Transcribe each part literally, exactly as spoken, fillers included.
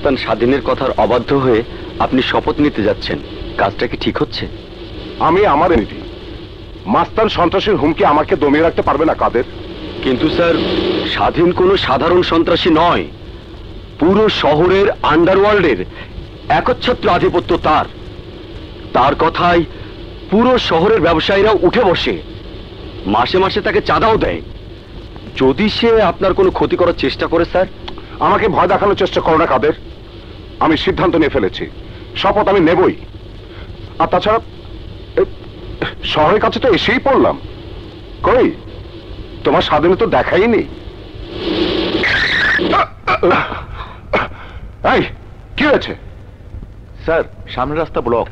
মাস্তান স্বাধীনের কথার অবাধ্য হয়ে আপনি শপথ নিতে যাচ্ছেন, কাজটা কি ঠিক হচ্ছে? আমি আমার নীতি, মাস্তান সন্ত্রাসীর হুমকি আমাকে দমিয়ে রাখতে পারবে না কাদের। কিন্তু স্যার, স্বাধীন কোনো সাধারণ সন্ত্রাসী নয়, পুরো শহরের আন্ডারওয়ার্ল্ডের একচ্ছত্র আধিপত্য তার। তার কথায় পুরো শহরের ব্যবসায়ীরা উঠে বসে, মাসে মাসে তাকে চাঁদাও দেয়। যদি সে আপনার কোনো ক্ষতি করার চেষ্টা করে স্যার। আমাকে ভয় দেখানোর চেষ্টা করো না কাদের, আমি সিদ্ধান্ত নিয়ে ফেলেছি, শপথ আমি নেবই। আর তাছাড়া শহরের কাছে তো এসেই পড়লাম, কই তোমার স্বাধীন তো দেখাই নেই। এই কি হয়েছে? স্যার, সামনের রাস্তা ব্লক।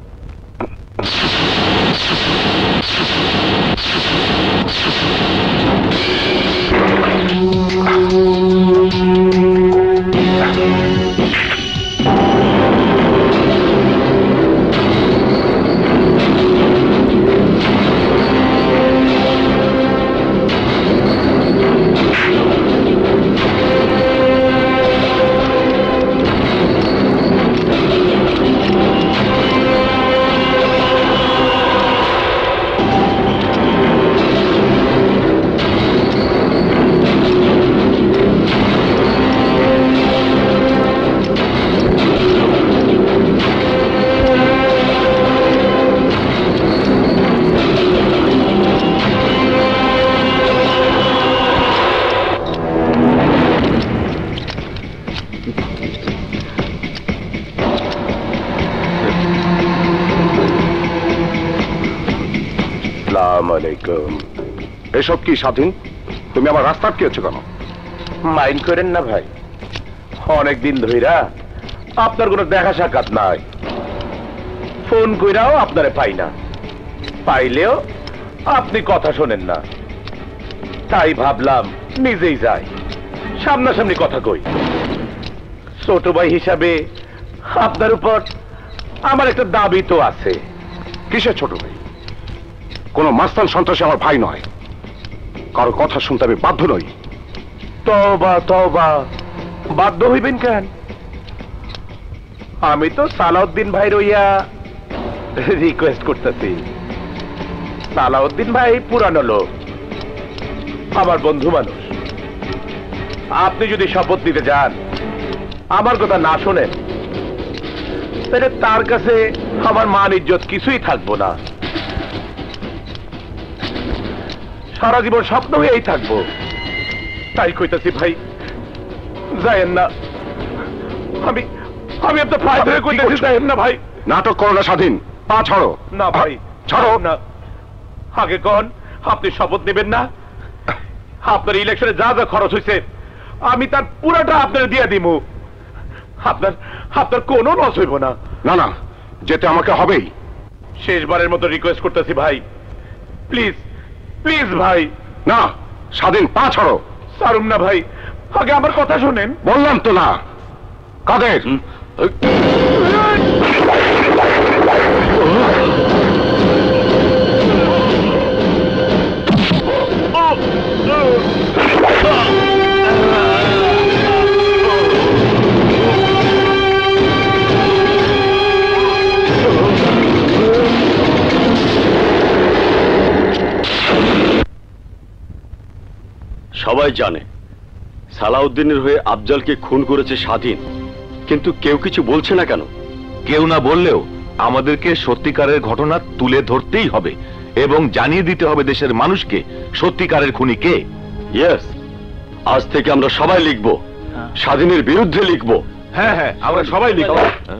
এসব কি স্বাধীন? তুমি আমার রাস্তা আটকেছো কেন? মাইন্ড করেন না ভাই, অনেকদিন ধইরা আপনার কোনো দেখা সাক্ষাৎ নাই, ফোন কইরাও আপনারে পাই না, পাইলেও আপনি কথা শোনেন না, তাই ভাবলাম নিজেই যাই, সামনাসামনি কথা কই। ছোট ভাই হিসাবে আপনার উপর আমার একটা দাবি তো আছে। কিসের ছোট ভাই? কোন মাস্তান সন্ত্রাসী আমার ভাই নয়, কারো কথা শুনতে আমি বাধ্য নই। তওবা তওবা, বাধ্য হইবেন কেন? আমি তো সালাউদ্দিন ভাই রইয়া রিকোয়েস্ট করতেছি। সালাউদ্দিন ভাই পুরানো লোক, আমার বন্ধু মানুষ। আপনি যদি শপথ নিতে যান, আমার কথা না শোনেন, তাহলে তার কাছে আমার মান ইজ্জত কিছুই থাকবো না, সারা জীবন স্বপ্ন হয়েই থাকবো। তাই কইতাছি ভাই, যায়েন না। আমি আমি আপনার পায়ে ধরে কইতাছি, যায়েন না ভাই। নাটক করো না স্বাধীন, পা ছাড়ো। না ভাই, ছাড়ো না। আগে কোন আপনি শপথ নেবেন না? আপনার ইলেকশনে যা যা খরচ হয়েছে আমি তার পুরাটা আপনার দিয়ে দিব, আপনার আপনার কোনো লস হইব না। না না, যেতে আমাকে হবেই। শেষবারের মতো রিকোয়েস্ট করতেছি ভাই, প্লিজ প্লিজ ভাই। না স্বাধীন, পা ছাড়ো। সারুম না ভাই, আগে আমার কথা শোনেন। বললাম তো না। কাদের? সবাই জানে সালাউদ্দিনের হয়ে আফজালকে খুন করেছে স্বাধীন, কিন্তু কেউ কিছু বলছে না কেন? কেউ না বললেও আমাদেরকে সত্যিকারের ঘটনা তুলে ধরতেই হবে এবং জানিয়ে দিতে হবে দেশের মানুষকে সত্যিকারের খুনি কে। ইয়েস, আজ থেকে আমরা সবাই লিখব, স্বাধীনের বিরুদ্ধে লিখব। হ্যাঁ হ্যাঁ, আমরা সবাই লিখব।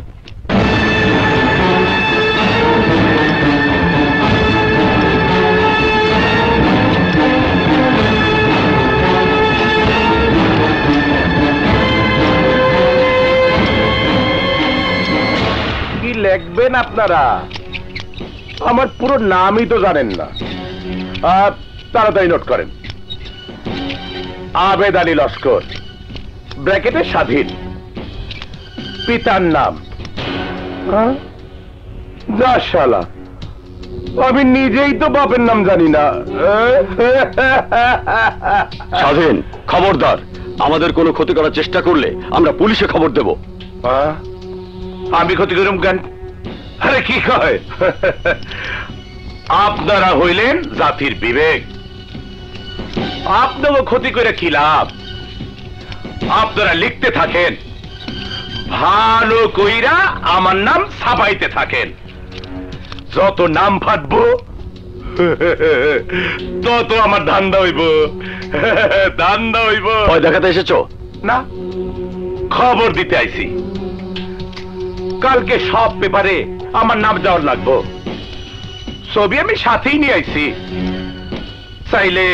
লিখবেন আপনারা? আমার পুরো নামই তো জানেন না। তাড়াতাড়ি নোট করেন। আবেদ আলী লস্কর, ব্র্যাকেটে স্বাধীন। পিতার নাম যা শালা, আমি নিজেই তো বাপের নাম জানি না। স্বাধীন, খবরদার, আমাদের কোনো ক্ষতি করার চেষ্টা করলে আমরা পুলিশে খবর দেব। আমি ক্ষতি করুম কেন? আরে কি কয়, আপনারা হইলেন জাতির বিবেক, আপনারও ক্ষতি করে কি লাভ? আপনারা লিখতে থাকেন, ভালো কইরা আমার নাম ছাপাইতে থাকেন। যত নাম ফাটবো তত আমার ধান্দা হইব, ধান্দা হইব। ভয় দেখাতে এসেছো? না, খবর দিতে আইছি। কালকে সব পেপারে আমার নাম যাওয়ার লাগবো। ছবি আমি সাথেই নিয়ে আইছি, চাইলে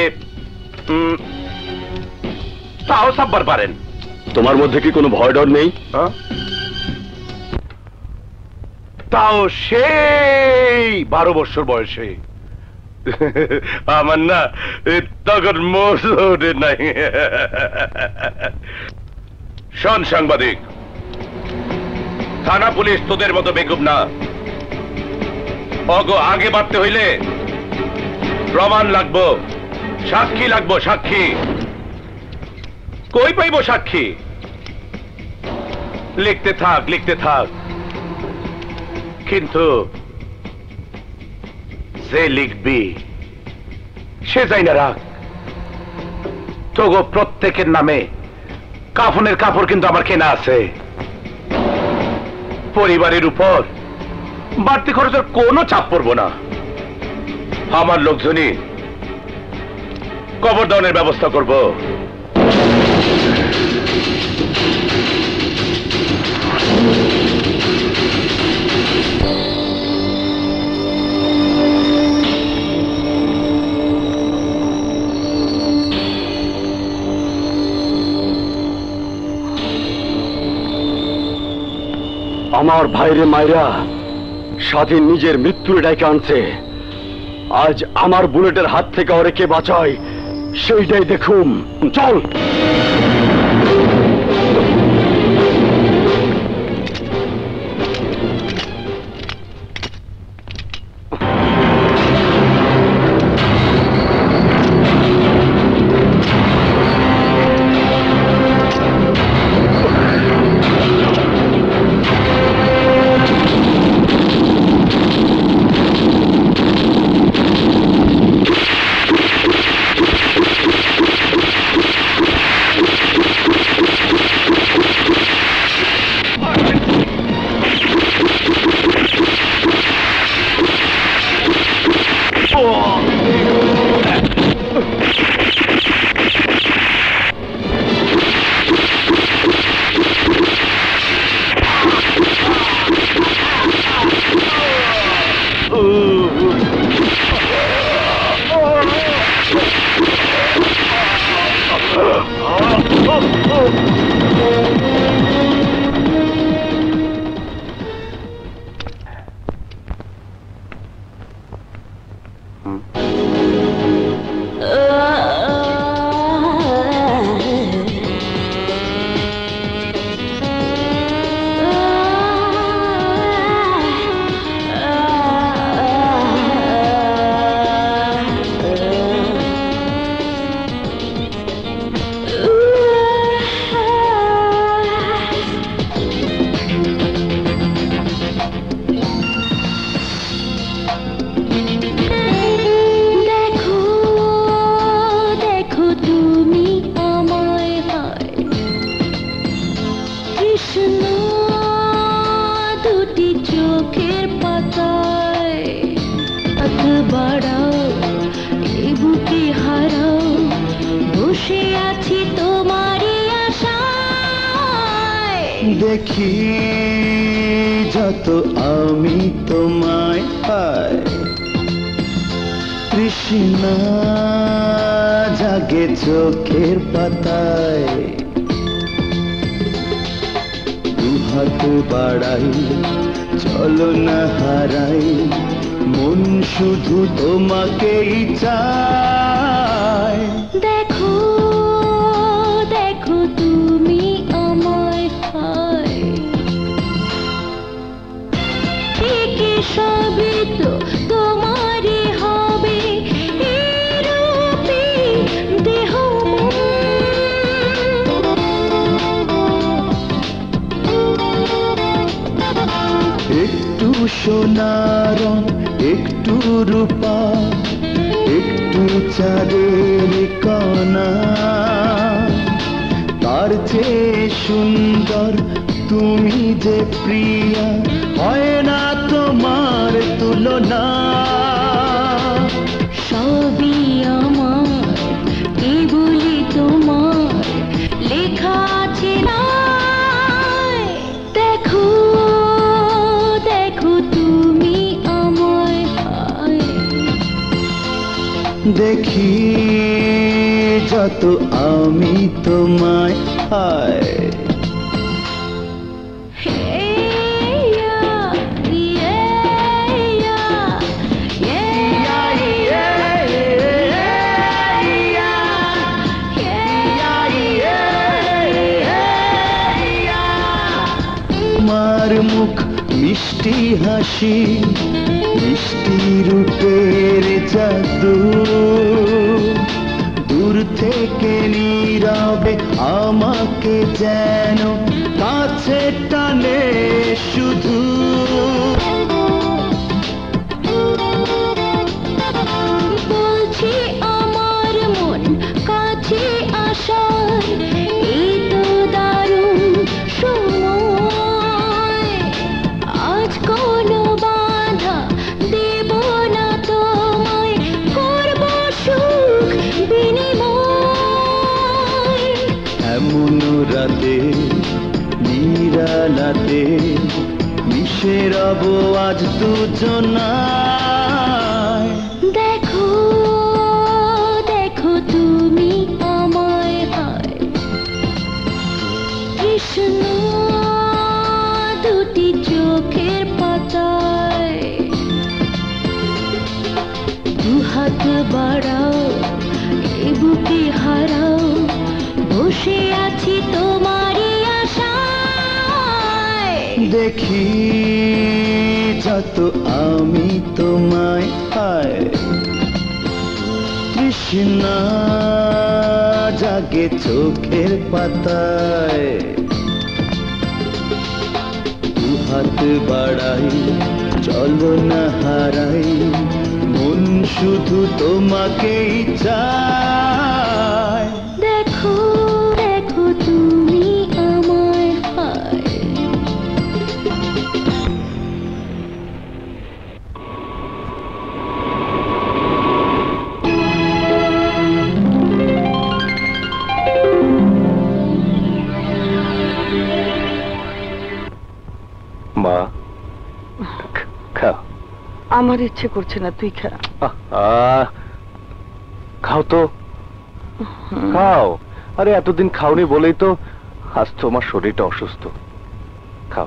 তাও ছাপবার পারেন। তোমার মধ্যে কি কোনো ভয় ডর নেই? তাও সেই বারো বছর বয়সে আমার না তখন মোড়ে নাই। শোন সাংবাদিক, থানা পুলিশ তোদের মতো বেকুব না। অগো আগে বাড়তে হইলে প্রমাণ লাগবো, সাক্ষী লাগবো, সাক্ষী। কই পাইব সাক্ষী? লিখতে থাক, লিখতে থাক, কিন্তু যে লিখবি সে যাই না রাখ। তোগো প্রত্যেকের নামে কাফনের কাপড় কিন্তু আমার কেনা আছে। পরিবারের উপর বাড়তি খরচের কোনো চাপ পড়বো না। আমার লোকজনই কবর দানের ব্যবস্থা করব। আমার ভাইরে মাইরা স্বাধীন নিজের মৃত্যুর ডাইকে আনছে। আজ আমার বুলেটের হাত থেকে ওরে কে বাঁচায় সেইটাই দেখুম। চল। দেখি যত আমি তোমায় পাই, তৃষ্ণা জাগে চোখের পাতায়। দুহাত বাড়াই চলো না হারাই, মন শুধু তোমাকেই চায়। দেখো দেখো তুমি আমায় পাই, ঠিকই সবই তো তোমারই হবে। এরূপে দেহ মন সোনার একটু রূপা একটু চাঁদের কণা, তার চেয়ে সুন্দর তুমি যে প্রিয়া, হয় না তোমার তুলনা। সবই আমার কেবলই তোমার লেখা আছে না। দেখো দেখো তুমি আমায়, দেখি যত আমি তোমায় হায়। তোমার মুখ মিষ্টি হাসি, মিষ্টি রূপের জাদু, দূর থেকে নীরবে আমাকে যেন কাছে টানে শুধু। বলছি আমার মন কাছে আসার এই তো দারুণ সময়। আজ কোনো বাধা দেব না তোমায়, করব সুখ বিনিময়। এমন রাতে নিরালাতে মিশে রব আজ দুজনায়। দেখো দেখো তুমি আমায় হায়। কৃষ্ণ দুটি চোখের পাতায় দুহাত বাড়াও, এ বুকে হারাও, বসে আছি তোমারই আশায়। দেখি যত আমি তোমায় হায়। কৃষ্ণা জাগে চোখের পাতায়, দুহাত বাড়াই চলো না হারাই, মন শুধু তোমাকেই চায়। দেখো দেখো তুমি আমায় হায়। মা খা। আমার ইচ্ছে করছে না, তুই খা। আহ, খাও তো, খাও। আরে এতদিন খাওনি বলেই তো আজ তোমার শরীরটা অসুস্থ। খাও।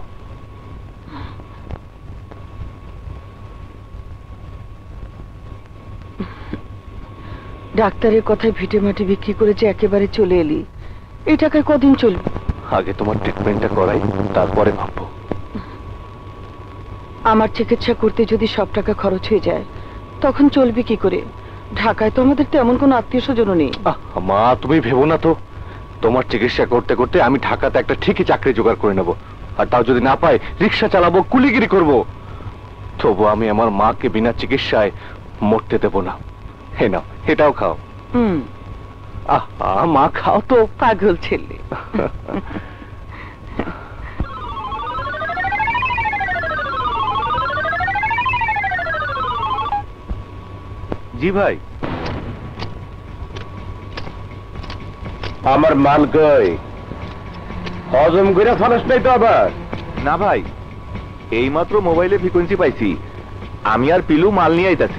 ডাক্তারের কথায় ভিটে মাটি বিক্রি করেছে, একেবারে চলে এলি। এই টাকায় কদিন চলবে? আগে তোমার ট্রিটমেন্টটা করাই, তারপরে ভাববো। আমার চিকিৎসা করতে যদি সব টাকা খরচ হয়ে যায় তখন চলবে কি করে? ঢাকায় তো আমাদের তেমন কোনো আত্মীয় স্বজনও নেই। আহ, মা তুমি ভেবো না তো, তোমার চিকিৎসা করতে করতে আমি ঢাকাতে একটা ঠিকই চাকরি জোগাড় করে নেব। আর তাও যদি না পাই, রিক্সা চালাবো, কুলিগিরি করব। তবু আমি আমার মাকে বিনা চিকিৎসায় মরতে দেব না। হে নাও, এটাও খাও। হুম। আহ মা খাও তো। পাগল ছেলে। জি ভাই। আমার মাল কই? হজম করে ফরস নাই তো আবার? না ভাই, এইমাত্র মোবাইলে ফ্রিকোয়েন্সি পাইছি, আমি আর পিলু মাল নিয়ে আইতাছি।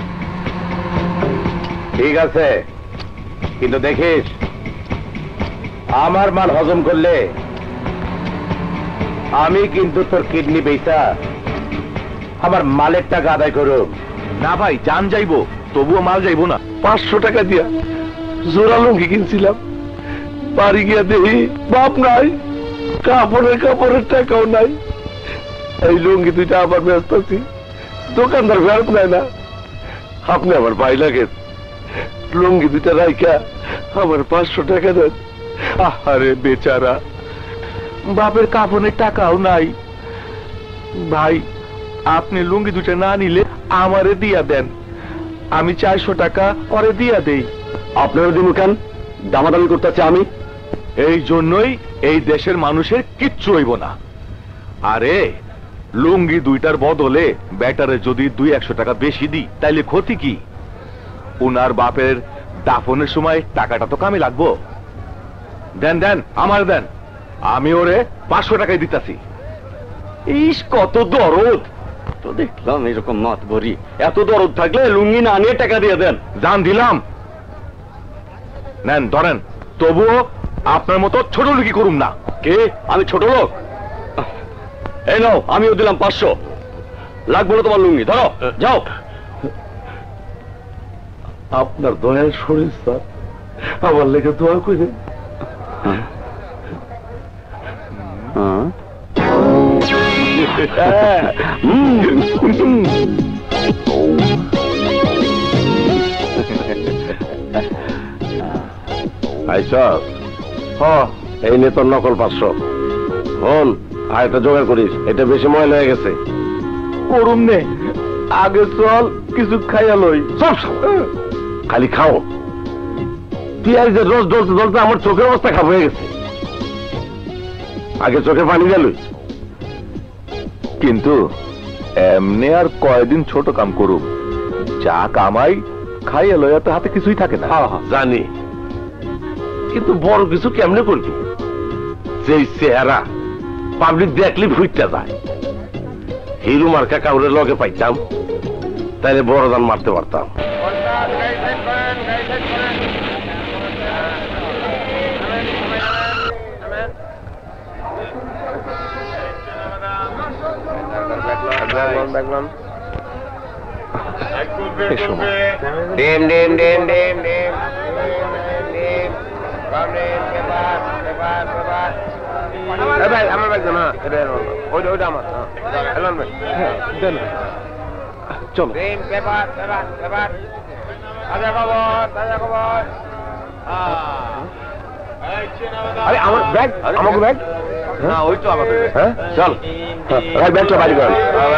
ঠিক আছে, কিন্তু দেখিস আমার মাল হজম করলে আমি কিন্তু তোর কিডনি বেচা আমার মালের টাকা আদায় করুম। না ভাই, জান যাইবো, তবুও মাল যাইবো না। পাঁচশো টাকা দিয়া জোড়া লুঙ্গি কিনছিলাম, বাড়ি গিয়া দেখি বাপ নাই, কাপড়ের কাপড়ের টাকাও নাই। এই লুঙ্গি দুইটা আবার ব্যস্ত আছি, দোকানদার ফেরত নেয় না। আপনি আমার ভাই লাগে, লুঙ্গি দুইটা রাইখা আমার পাঁচশো টাকা দেন। আরে বেচারা, বাপের কাপড়ের টাকাও নাই। ভাই আপনি লুঙ্গি দুটা না নিলে আমারে দিয়া দেন, আমি চারশো টাকা পরে দিয়া দেই। আপনারা দিন কেন দামাদামি করতেছে? আমি এই জন্যই এই দেশের মানুষের কিচ্ছু হইব না। আরে লুঙ্গি দুইটার বদলে ব্যাটারে যদি দুই একশো টাকা বেশি দিই তাইলে ক্ষতি কি? উনার বাপের দাফনের সময় টাকাটা তো কামে লাগবো। দেন দেন, আমার দেন, আমি ওরে পাঁচশো টাকায় দিতাছি। ইস কত দরদ তো দেখলাম এরকম মাত ভরি। এত দরদ থাকলে লুঙ্গি না নিয়ে টাকা দিয়ে দেন। জান দিলাম, নেন ধরেন। তবুও আপনার মতো ছোট লোকই করুম না। কে? আমি ছোট লোক? এই নাও, আমিও দিলাম পাঁচশো। লাগবো না তোমার লুঙ্গি, ধরো যাও। আপনার দয়াল শরীর স্যার, আমার লেগে দোয়া করে। আইসব এই নে তোর নকল পাঁচশো। হন আর এটা জোগাড় করিস, এটা বেশি ময়লা হয়ে গেছে। করুম নে, আগে চল কিছু খাইয়া লই। সব খালি খাও। পেঁয়াজের রস জ্বলতে জ্বলতে আমার চোখের অবস্থা খারাপ হয়ে গেছে। আগে চোখে পানি গেল। কিন্তু এমনি আর কয়দিন ছোট কাম করুম, যা কামাই খাইয়া লইয়া তো হাতে কিছুই থাকে না। জানি, কিন্তু বড় কিছু কেমনে করবি? যেই চেহারা পাবলিক দেখলি ফুটতে যায়। হিরু মার্কা কাউরে লগে পাইতাম, তাইলে বড় দান মারতে পারতাম। ডিম ডিম ডিম ডিম ডিম আমার ব্যাগ না, ওইটা ওইটা আমার। চলো। আরে আমার ব্যাগ, আমাকে ব্যাগ। না ওই তো আমাদের। হ্যাঁ চল, ব্যাগটা বাড়ি করেন।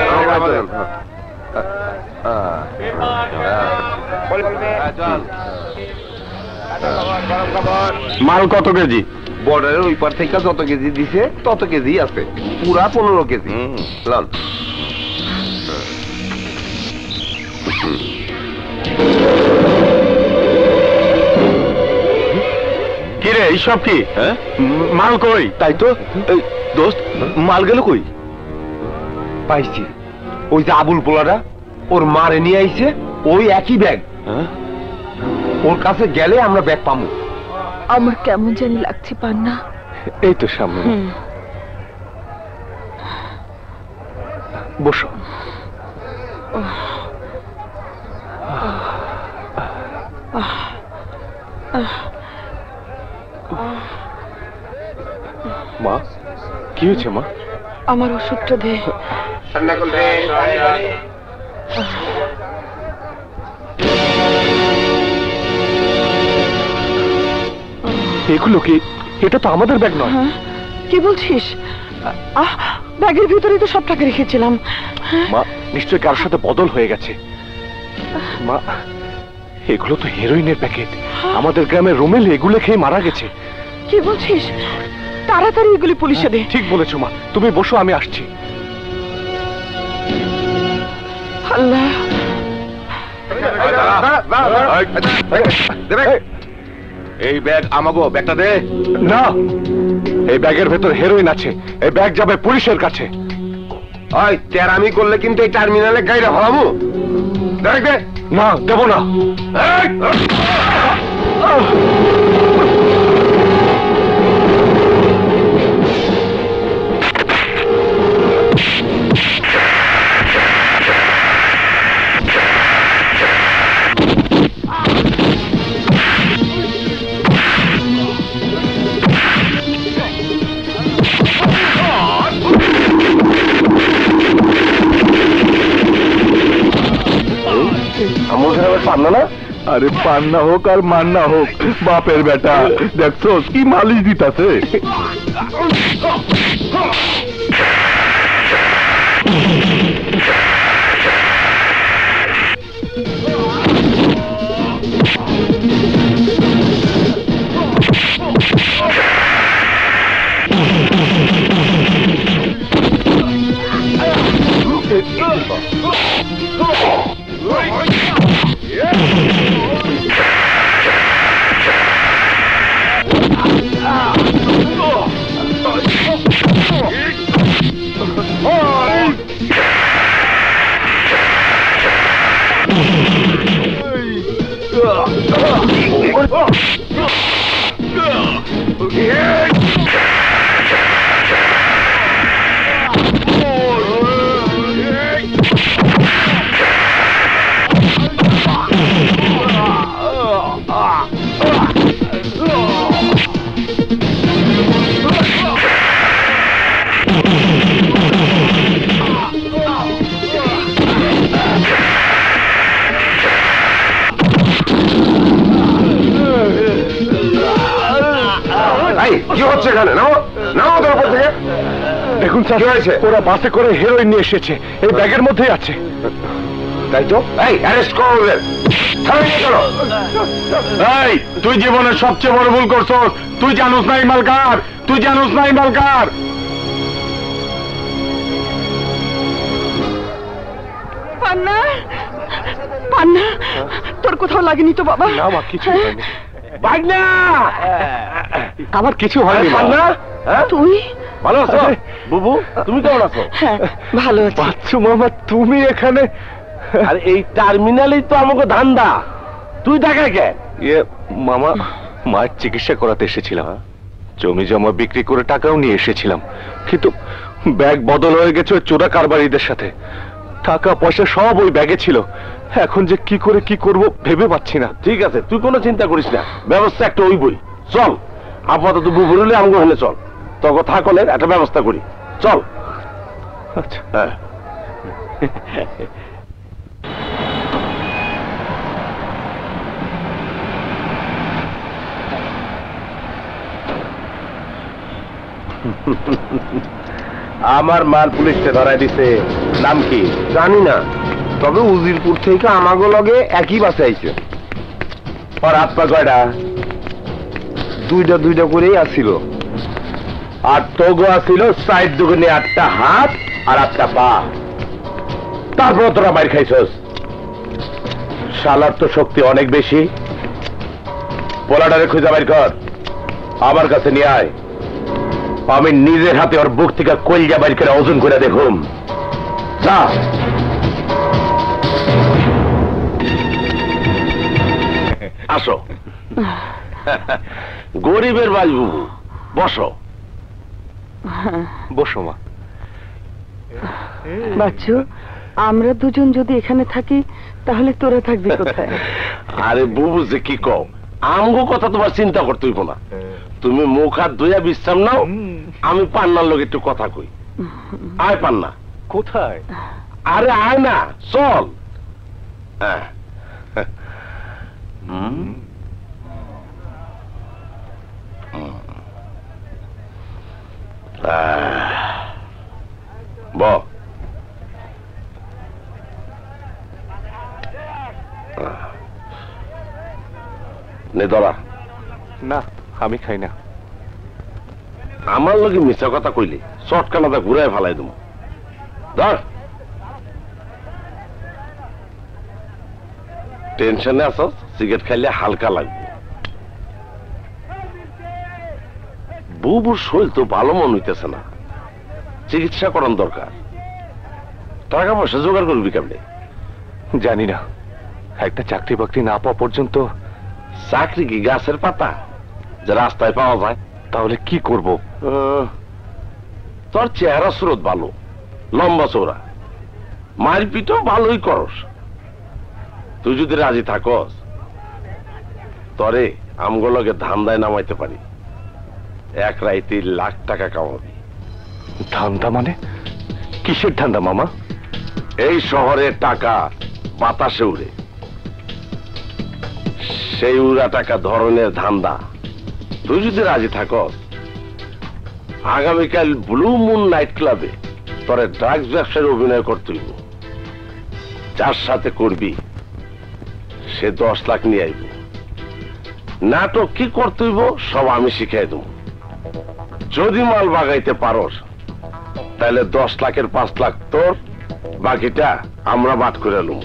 মাল কত কেজি? বর্ডারের ওই পার থেকে যত কেজি দিছে তত কেজি আছে, পুরা পনেরো কেজি। লন কিরে এইসব কি? হ্যাঁ মাল কই? তাই তো দোস্ত, মাল গেল কই? পাইছি, ওই যে আবুল পোলাটা ওর মারে নিয়ে আইছে ওই একই ব্যাগ। ওর কাছে গেলে আমরা ব্যাগ পাবো। আমার কেমন জানি লাগছে পান্না। এই তো সামনে, বসো। মা কি হয়েছে মা? আমার ওষুধটা দে। এগুলো কি? এটা তো আমাদের ব্যাগ নয়। কি বলছিস? আহ, ব্যাগের ভিতরে তো সব টাকা রেখেছিলাম। মা নিশ্চয় কারোর সাথে বদল হয়ে গেছে। মা এগুলো তো হেরোইনের প্যাকেট। আমাদের গ্রামের রুমেল এগুলো খেয়ে মারা গেছে। কি বলছিস? তাড়াতাড়ি এগুলি পুলিশে দে। ঠিক বলেছো মা, তুমি বসো, আমি আসছি। আল্লাহ, এই ব্যাগ আমাগো, ব্যাগটা দে। না, এই ব্যাগের ভেতর হেরোইন আছে। এই ব্যাগ যাবে পুলিশের কাছে। ওই তেরামি করলে কিন্তু এই টার্মিনালে গাড়িটা ভালাবো। দেখ দে। না, দেব না। পান্না না? আরে পান্না হোক আর মান্না হোক, বাপের বেটা দেখছো কি মালিশ দিতাছে। কি হচ্ছে এখানে? নাও নাও ওদের উপর থেকে। দেখুন স্যার, কি হয়েছে? ওরা বাসে করে হেরোইন নিয়ে এসেছে, এই ব্যাগের মধ্যেই আছে। তাই তো? এই অ্যারেস্ট করো ওদের, থানায় নিয়ে চলো। এই তুই জীবনের সবচেয়ে বড় ভুল করছস। তুই জানোস না এই মালকার, তুই জানোস না এই মালকার। পান্না, পান্না, তোর কোথাও লাগেনি তো বাবা? না মা, কিছু হয়নি। বাগনা, আমার কিছু হয়নি মা। তুই ভালো আছো বুবু? তুমি কেমন আছো? হ্যাঁ ভালো আছি। বাচ্চু মামা, তুমি এখানে? আর এই টার্মিনালেই তো আমাকে ধান্দা। তুই ঢাকায় কে? ইয়ে মামা, মায়ের চিকিৎসা করাতে এসেছিলাম। জমি জমা বিক্রি করে টাকাও নিয়ে এসেছিলাম, কিন্তু ব্যাগ বদল হয়ে গেছে ওই চোরা কারবারিদের সাথে। টাকা পয়সা সব ওই ব্যাগে ছিল। এখন যে কি করে কি করব ভেবে পাচ্ছি না। ঠিক আছে, তুই কোনো চিন্তা করিস না, ব্যবস্থা একটা ওই বই। চল আপাতত বুবু হলে আমাকে হলে চল, তোকে থাকলে একটা ব্যবস্থা করি। চল। আচ্ছা। হ্যাঁ আমার মাল পুলিশে ধরাই দিছে। নাম কি জানি না, তবে উজিরপুর থেকে আমাগো লগে একই বাসে আইছে। আর হাত পা কয়টা? দুইটা দুইটা করেই আসছিল। আর তোগো আসছিল সাইড দুগুনে আটটা হাত আর আটটা পা। তারপর তোরা মার খাইছস। শালার তো শক্তি অনেক বেশি। পোলাডারে খুঁজে বাইর কর, আমার কাছে নিয়ে আয়। আমি নিজের হাতে ওর বুক থেকে কলজা বাইর করে ওজন করে দেখুম। যা। আসো। গরিবের বাজবু, বসো বসো মা। বাচ্চু, আমরা দুজন যদি এখানে থাকি তাহলে তোরা থাকবি কোথায়? আরে বুবু যে কি কম, আমগো কথা তোমার চিন্তা করতে হইব না। তুমি মুখ হাত ধুইয়া বিশ্রাম নাও, আমি পান্নার লোক একটু কথা কই। আয় পান্না। কোথায়? আরে আয় না, চল। হ্যাঁ। হুম। ব নে ধরা। না, আমি খাই না। আমার লোকে মিথ্যা কথা কইলে চটকানাটা ঘুরাই ফেলাই দেবো। ধর। টেনশনে আছো, সিগারেট খাইলে হালকা লাগবে। বুবুর শরীর তো ভালো মন হইতেছে না, চিকিৎসা করান দরকার। টাকা পয়সা জোগাড় করবি কেমনে? জানি না, একটা চাকরি বাকরি না পাওয়া পর্যন্ত। চাকরি কি গাছের পাতা যে রাস্তায় পাওয়া যায়? তাহলে কি করব? তোর চেহারা স্রোত ভালো, লম্বা চৌড়া, মারপিটও ভালোই করস। তুই যদি রাজি থাকস, তরে আমগুলোকে ধান্দায় নামাইতে পারি। এক রাইতে লাখ টাকা কামাবি। ধান্দা মানে? কিসের ধান্দা মামা? এই শহরের টাকা বাতাসে উড়ে, সেই উড়া টাকা ধরনের ধান্দা। তুই যদি রাজি থাকস, আগামীকাল ব্লু মুন নাইট ক্লাবে তোর ড্রাগস ব্যবসার অভিনয় করতে হইব। যার সাথে করবি সে দশ লাখ নিয়ে আইব। নাটক কি করতে হইব সব আমি শিখাই দেব। যদি মাল বাগাইতে পারস তাহলে দশ লাখের পাঁচ লাখ তোর, বাকিটা আমরা বাদ করে লুম।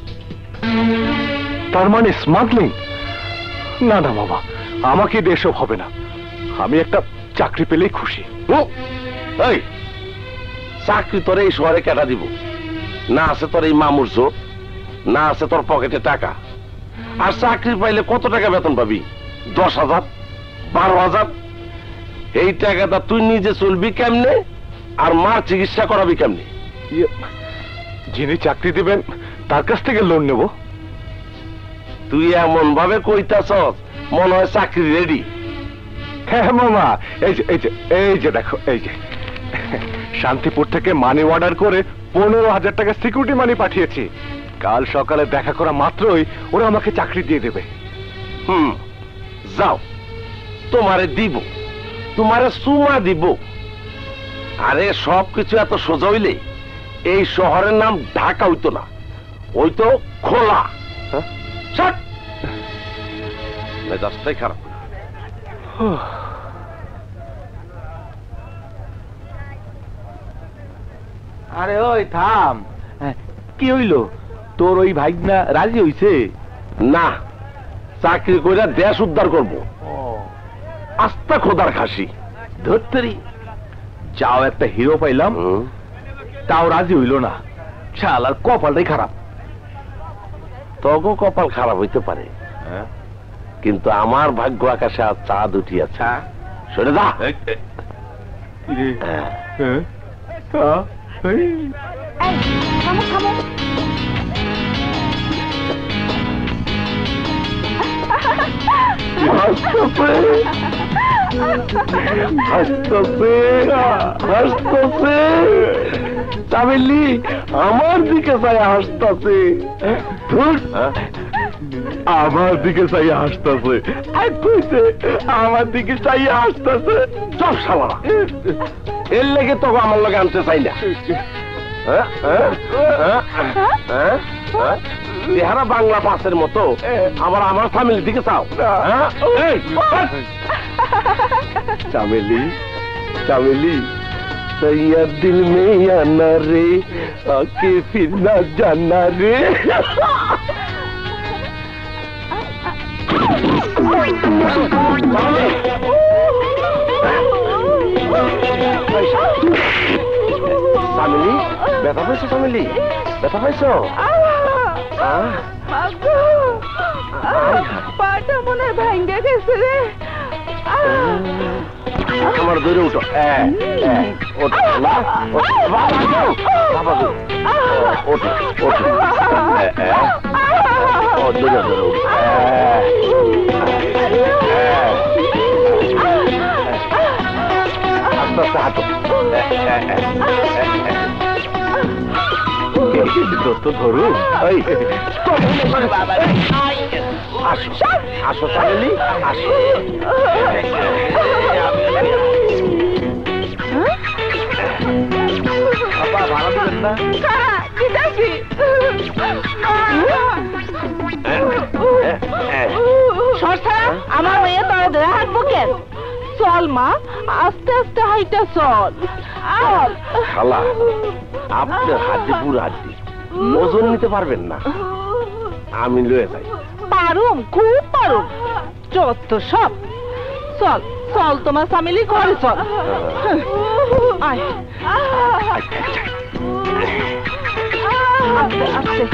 তার মানে স্মাগলিং? না না বাবা, আমাকে দেশও হবে না। আমি একটা চাকরি পেলেই খুশি। এই চাকরি তোর এই শহরে কেটা দিব? না আছে তোর এই মামুর জোর, না আছে তোর পকেটে টাকা। আর চাকরি পাইলে কত টাকা বেতন পাবি? দশ হাজার, বারো হাজার। এই টাকাটা তুই নিজে চলবি কেমনে, আর মার চিকিৎসা করাবি কেমনে? যিনি চাকরি দিবেন তার কাছ থেকে লোন নেব। তুই এমন ভাবে কইতাছস মনে হয় চাকরি রেডি। হ্যাঁ মামা, এই যে এই যে এই যে দেখো, এই যে শান্তিপুর থেকে মানি অর্ডার করে পনেরো হাজার টাকা সিকিউরিটি মানি পাঠিয়েছি। কাল সকালে দেখা করা মাত্রই ওরা আমাকে চাকরি দিয়ে দেবে। হুম, যাও, তোমারে দিব, তোমারে সুমা দিব। আরে সব কিছু এত সোজা হইলে এই শহরের নাম ঢাকা হইতো না, হইতো খোলা। ছাড়, মেজাজটাই খারাপ। আরে ওই থাম, কি হইল? তোর ওই ভাইগনা রাজি হইছে? না, চাকরি কইরা দেশ উদ্ধার করব। আস্তা খোদার খাসি ধরতেরি যাও, একটা হিরো পাইলাম, তাও রাজি হইল না। শালার কপালটাই খারাপ। তগো কপাল খারাপ হইতে পারে, কিন্তু আমার ভাগ্য আকাশে আর চাঁদ উঠিয়াছে। সরে যা। চামেলি আমার দিকে চাই হাসতেছে। আমার দিকে চাই হাসতেছে, আমার দিকে চাই হাসতেছে। সব সালারা এর লেগে তো আমার লগে আনতে চাই না। চেহারা বাংলা পাসের মতো, আবার আমার ফ্যামিলির দিকে চাও। চামেলি চামেলি सैया दिल में आना रे, आके फिर ना जाना रे। ফ্যামিলি ব্যথা পাইছো? ফ্যামিলি ব্যথা পাইছো? পাটা মনে ভাঙ্গে গেছে রে। আমার দূরে উঠো। ওঠো ওঠো ওঠো, দূরে দূরে উঠো। আস্তে আস্তে হাঁটো। দোস্ত ধরু, আসো আসো ফ্যামিলি, আসো। ভাড়া দিবেন না? আমার মেয়ে তোরা ধরে হাঁটবো কেন? চল মা, আস্তে আস্তে হাইটা চল। খালা, আপনার হাতে পুরো হাতে ওজন নিতে পারবেন না, আমি লয়ে যাই। পারুম, খুব পারুম, যত সব। চল চল, তোমার ফ্যামিলি ঘরে চল। আয় আস্তে আস্তে।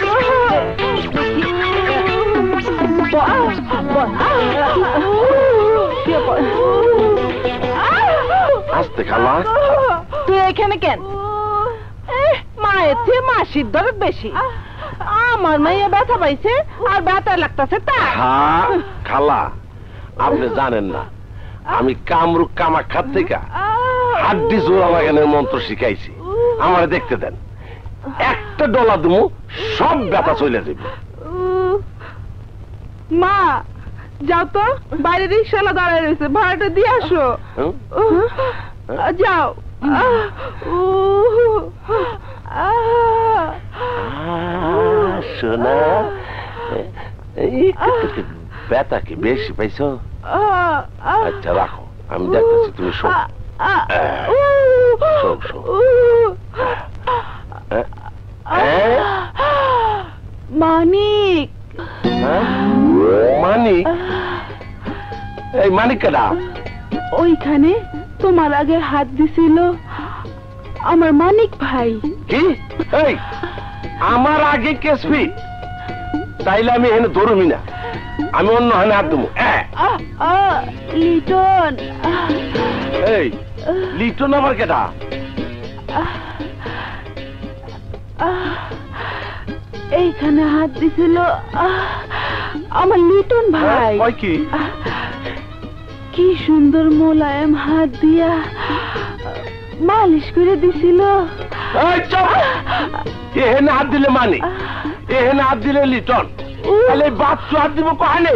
আস্তে খালা। তুই এখানে কেন? মায়ের চেয়ে মাসির দরদ বেশি। আমার মেয়ে ব্যথা পাইছে আর ব্যথা লাগতেছে তা। খালা, আপনি জানেন না আমি কামরুক কামাখ্যার থেকে হাড্ডি জোড়া লাগানোর মন্ত্র শিখাইছি। আমার দেখতে দেন, একটা ডলা দিমু সব ব্যথা চলে যাবে। মা যাও তো, বাইরে রিক্সাওয়ালা দাঁড়ায় রয়েছে, ভাড়াটা দিয়ে আসো। যাও। শোনা, ব্যথা কি বেশি পাইছো? আচ্ছা রাখো, আমি দেখতেছি, তুমি শো শো শো। মানিক মানিক এই মানিক কেডা? ওইখানে তোমার আগে হাত দিছিল আমার মানিক ভাই। কি এই আমার আগে কেসবি? তাইলে আমি এখানে ধরুমি না, আমি অন্য হানে হাত দেবো। লিটন। এই লিটন আমার কেডা? এইখানে হাত দিছিল আমার লিটন ভাই। কি কি সুন্দর মোলায়েম হাত দিয়া মালিশ করে দিছিল। এখানে হাত দিলে মানিক, এখানে হাত দিলে লিটন, তাহলে বাচ্চু হাত দিব কহানে?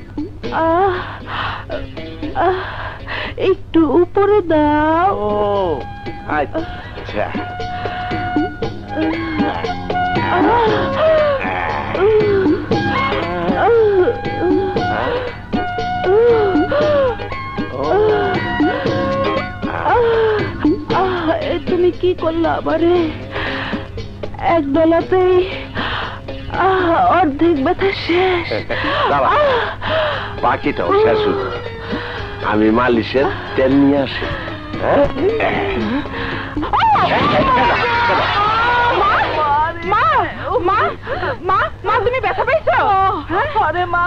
একটু উপরে দাও। ও আচ্ছা। তুমি কি করলা আবারে? এক ডলাতেই অর্ধেক ব্যথা শেষ। বাকিটাও শেষ হলো। আমি মালিশের তেল নিয়ে আসি। তুমি ব্যথা পাইছো? আরে মা,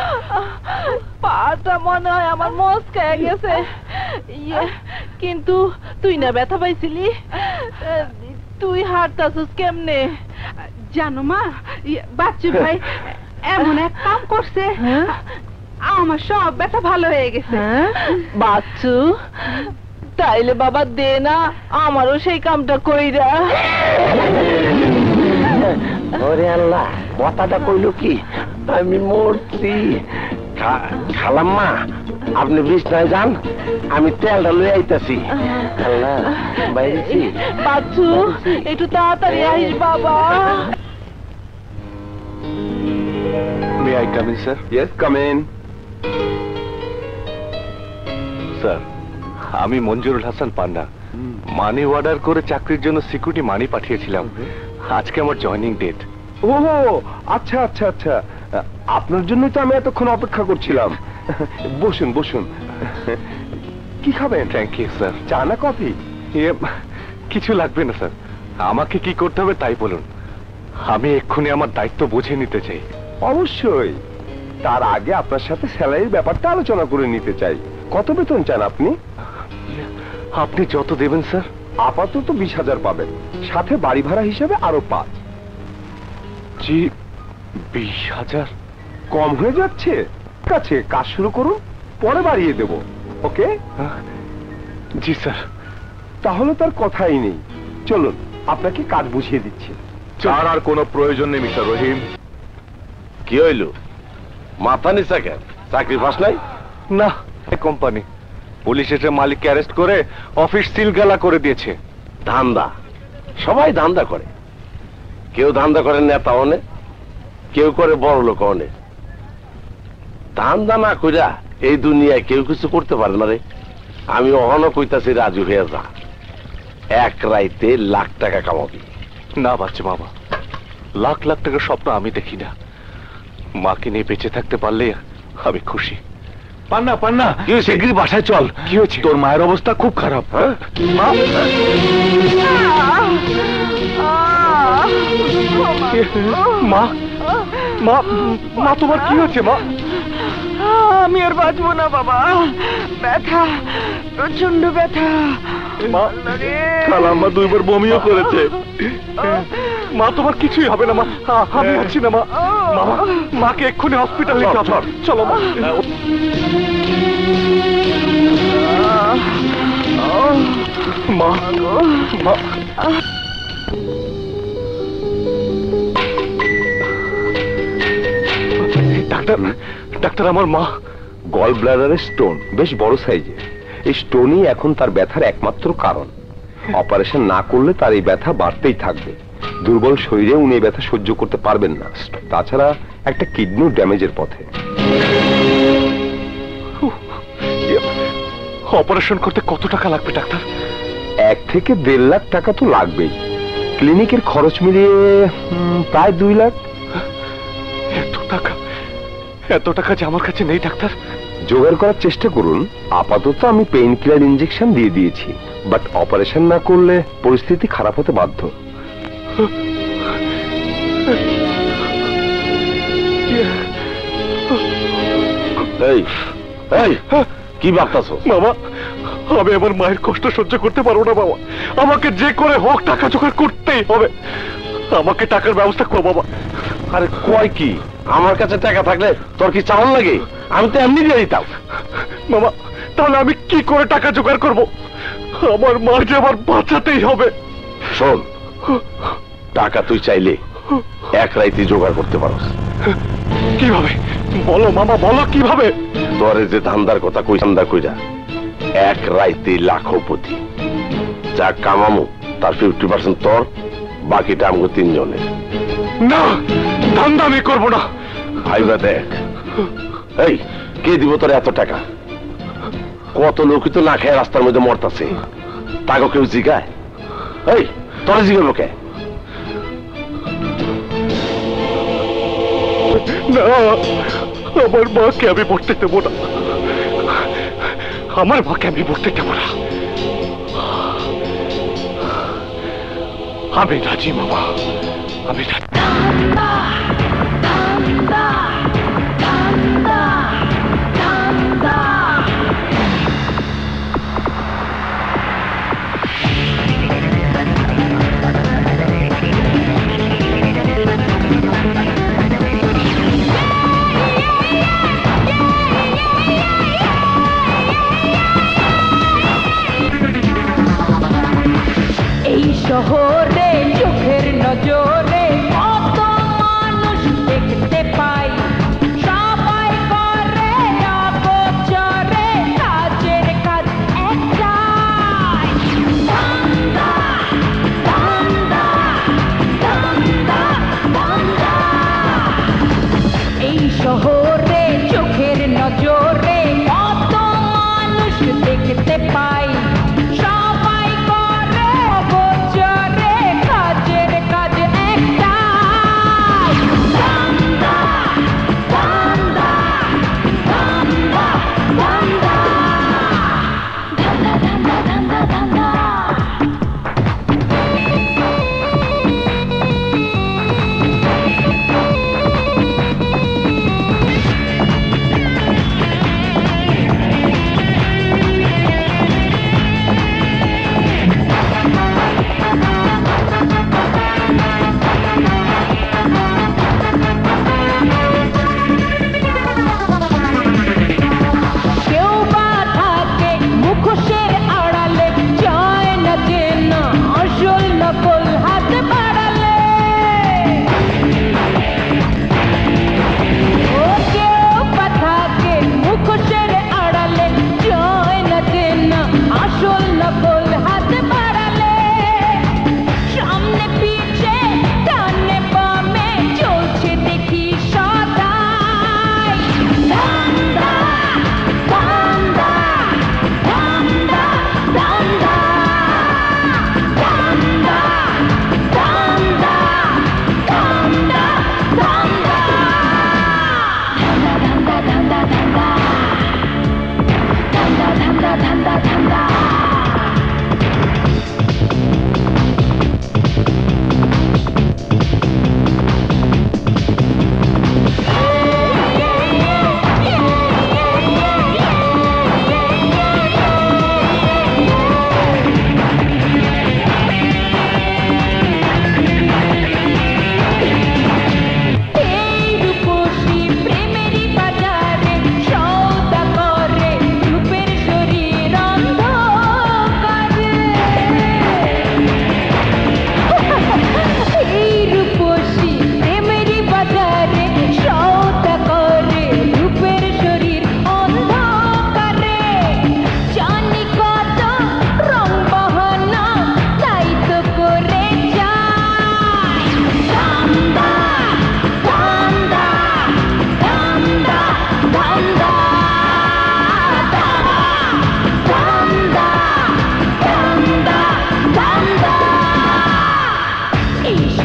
পাটা মনে হয় আমার মস্কায় গেছে। কিন্তু তুই না ব্যথা পাইছিলি, তুই হাঁটতাছিস কেমনে? জানো মা, বাচ্চু ভাই এমন এক কাম করছে, আমার সব ব্যথা ভালো হয়ে গেছে। বাচ্চু, তাইলে বাবা দে না আমারও সেই কামটা কইরা। ওরে আল্লাহ, কথাটা কইল কি? আমি মরছি। খালাম্মা, আপনি বিছনায় যান, আমি তেলটা লই আইতাছি। আল্লাহ বাইরেছি। বাচ্চু, একটু তাড়াতাড়ি আইস বাবা। May I come in sir? Yes, come in. Sir, আমি মঞ্জুরুল হাসান পান্না। মানি অর্ডার করে চাকরির জন্য সিকিউরিটি মানি পাঠিয়েছিলাম। আজকে আমার জয়েনিং ডেট। ও আচ্ছা আচ্ছা আচ্ছা, আপনার জন্য তো আমি এতক্ষণ অপেক্ষা করছিলাম। বসুন বসুন। কি খাবেন? Thank you sir. চা না কফি? কিছু লাগবে না স্যার, আমাকে কি করতে হবে তাই বলুন। আমি এক্ষুনি আমার দায়িত্ব বুঝে নিতে চাই। অবশ্যই, তার আগে আপনার সাথে স্যালারির ব্যাপারটা আলোচনা করে নিতে চাই। কত বেতন চান আপনি? আপনি যত দেবেন স্যার। আপাতত বিশ হাজার পাবেন, সাথে বাড়ি ভাড়া হিসেবে আরো পাঁচ। জি, বিশ হাজার কম হয়ে যাচ্ছে? ঠিক আছে, কাজ শুরু করুন, পরে বাড়িয়ে দেব। ওকে? জি স্যার। তাহলে তার কথাই নেই, চলুন আপনাকে কাজ বুঝিয়ে দিচ্ছি। চার আর কোনো প্রয়োজন নেই মিস্টার রহিম। কি হইল? মাথা নিচা কেন? চাকরি ফাঁস নাই? না, কোম্পানি পুলিশ এসে মালিককে অ্যারেস্ট করে অফিস সিলগালা করে দিয়েছে। ধান্দা, সবাই ধান্দা করে। কেউ ধান্দা করে নেতা অনে, কেউ করে বড় লোক অনে। ধান্দা না কইরা এই দুনিয়ায় কেউ কিছু করতে পারে না রে। আমি অহনো কইতাছি রাজু হয়ে যা, এক রাইতে লাখ টাকা কামাবি। না বাচ্চা বাবা, লাখ লাখ টাকার স্বপ্ন আমি দেখি না। মাকে নিয়ে বেঁচে থাকতে পারলে আমি খুশি। পান্না পান্না, শিগগিরই বাসায় চল। কি হয়েছে? তোর মায়ের অবস্থা খুব খারাপ। হ্যাঁ মা, মা মা তোমার কি হচ্ছে মা? আমি আর বাঁচবো না বাবা, ব্যথা, প্রচন্ড ব্যথা। মা, খালাম্মা দুইবার বমিও করেছে। মা তোমার কিছুই হবে না মা, আমি আছি না মা। মামা, মাকে এক্ষুনি হসপিটালে নিতে হবে। চলো মা। মা, মা ডাক্তার, ডাক্তার আমার মা গল ব্লাডারের স্টোন, বেশ বড় সাইজের। এই স্টোনই এখন তার ব্যথার একমাত্র কারণ। অপারেশন না করলে তার এই ব্যথা বাড়তেই থাকবে। দুর্বল শরীরে উনি এই ব্যথা সহ্য করতে পারবেন না। তাছাড়া একটা কিডনিও ড্যামেজের পথে। অপারেশন করতে কত টাকা লাগবে ডাক্তার? এক থেকে দেড় লাখ টাকা তো লাগবেই। ক্লিনিকের খরচ মিলিয়ে প্রায় দুই লাখ। এত টাকা এত টাকা যে আমার কাছে নেই ডাক্তার। জোগাড় করার চেষ্টা করুন। আপাতত আমি পেইন কিলার ইনজেকশন দিয়ে দিয়েছি, বাট অপারেশন না করলে পরিস্থিতি খারাপ হতে বাধ্য। এই এই কি ভাবতাছো? বাবা, আমি আমার মায়ের কষ্ট সহ্য করতে পারবো না বাবা। আমাকে যে করে হোক টাকা জোগাড় করতেই হবে। আমাকে টাকার ব্যবস্থা করো বাবা। আরে কয় কি, আমার কাছে টাকা থাকলে তোর কি চাওয়ার লাগে? আমি তো এমনি দিয়ে দিতাম। বাবা, তাহলে আমি কি করে টাকা জোগাড় করব? আমার মা যে আমার বাঁচাতেই হবে। শোন, টাকা তুই চাইলে এক রাইতে জোগাড় করতে পারস। কিভাবে বলো মামা, বলো কিভাবে? তোরে যে ধান্দার কথা কই, ধান্দা কইরা এক রাইতে লাখপতি। যা কামামো তার ফিফটি পার্সেন্ট তোর, বাকিটা আমাকে তিনজনের। না, ধান্দা আমি করবো না। ভাইবা দেখ, এই কে দিব তোর এত টাকা? কত লোকই তো না খেয়ে রাস্তার মধ্যে মরতাছে, তাকে কেউ জিগায়? এই তোরা জিগাবো কে? না, আমার মাকে আমি মরতে দেবো না। আমার মাকে আমি মরতে দেবো না। আমি রাজি মামা, আমি রাজি। এই শহরে চোখের নজরে কত মানুষ দেখতে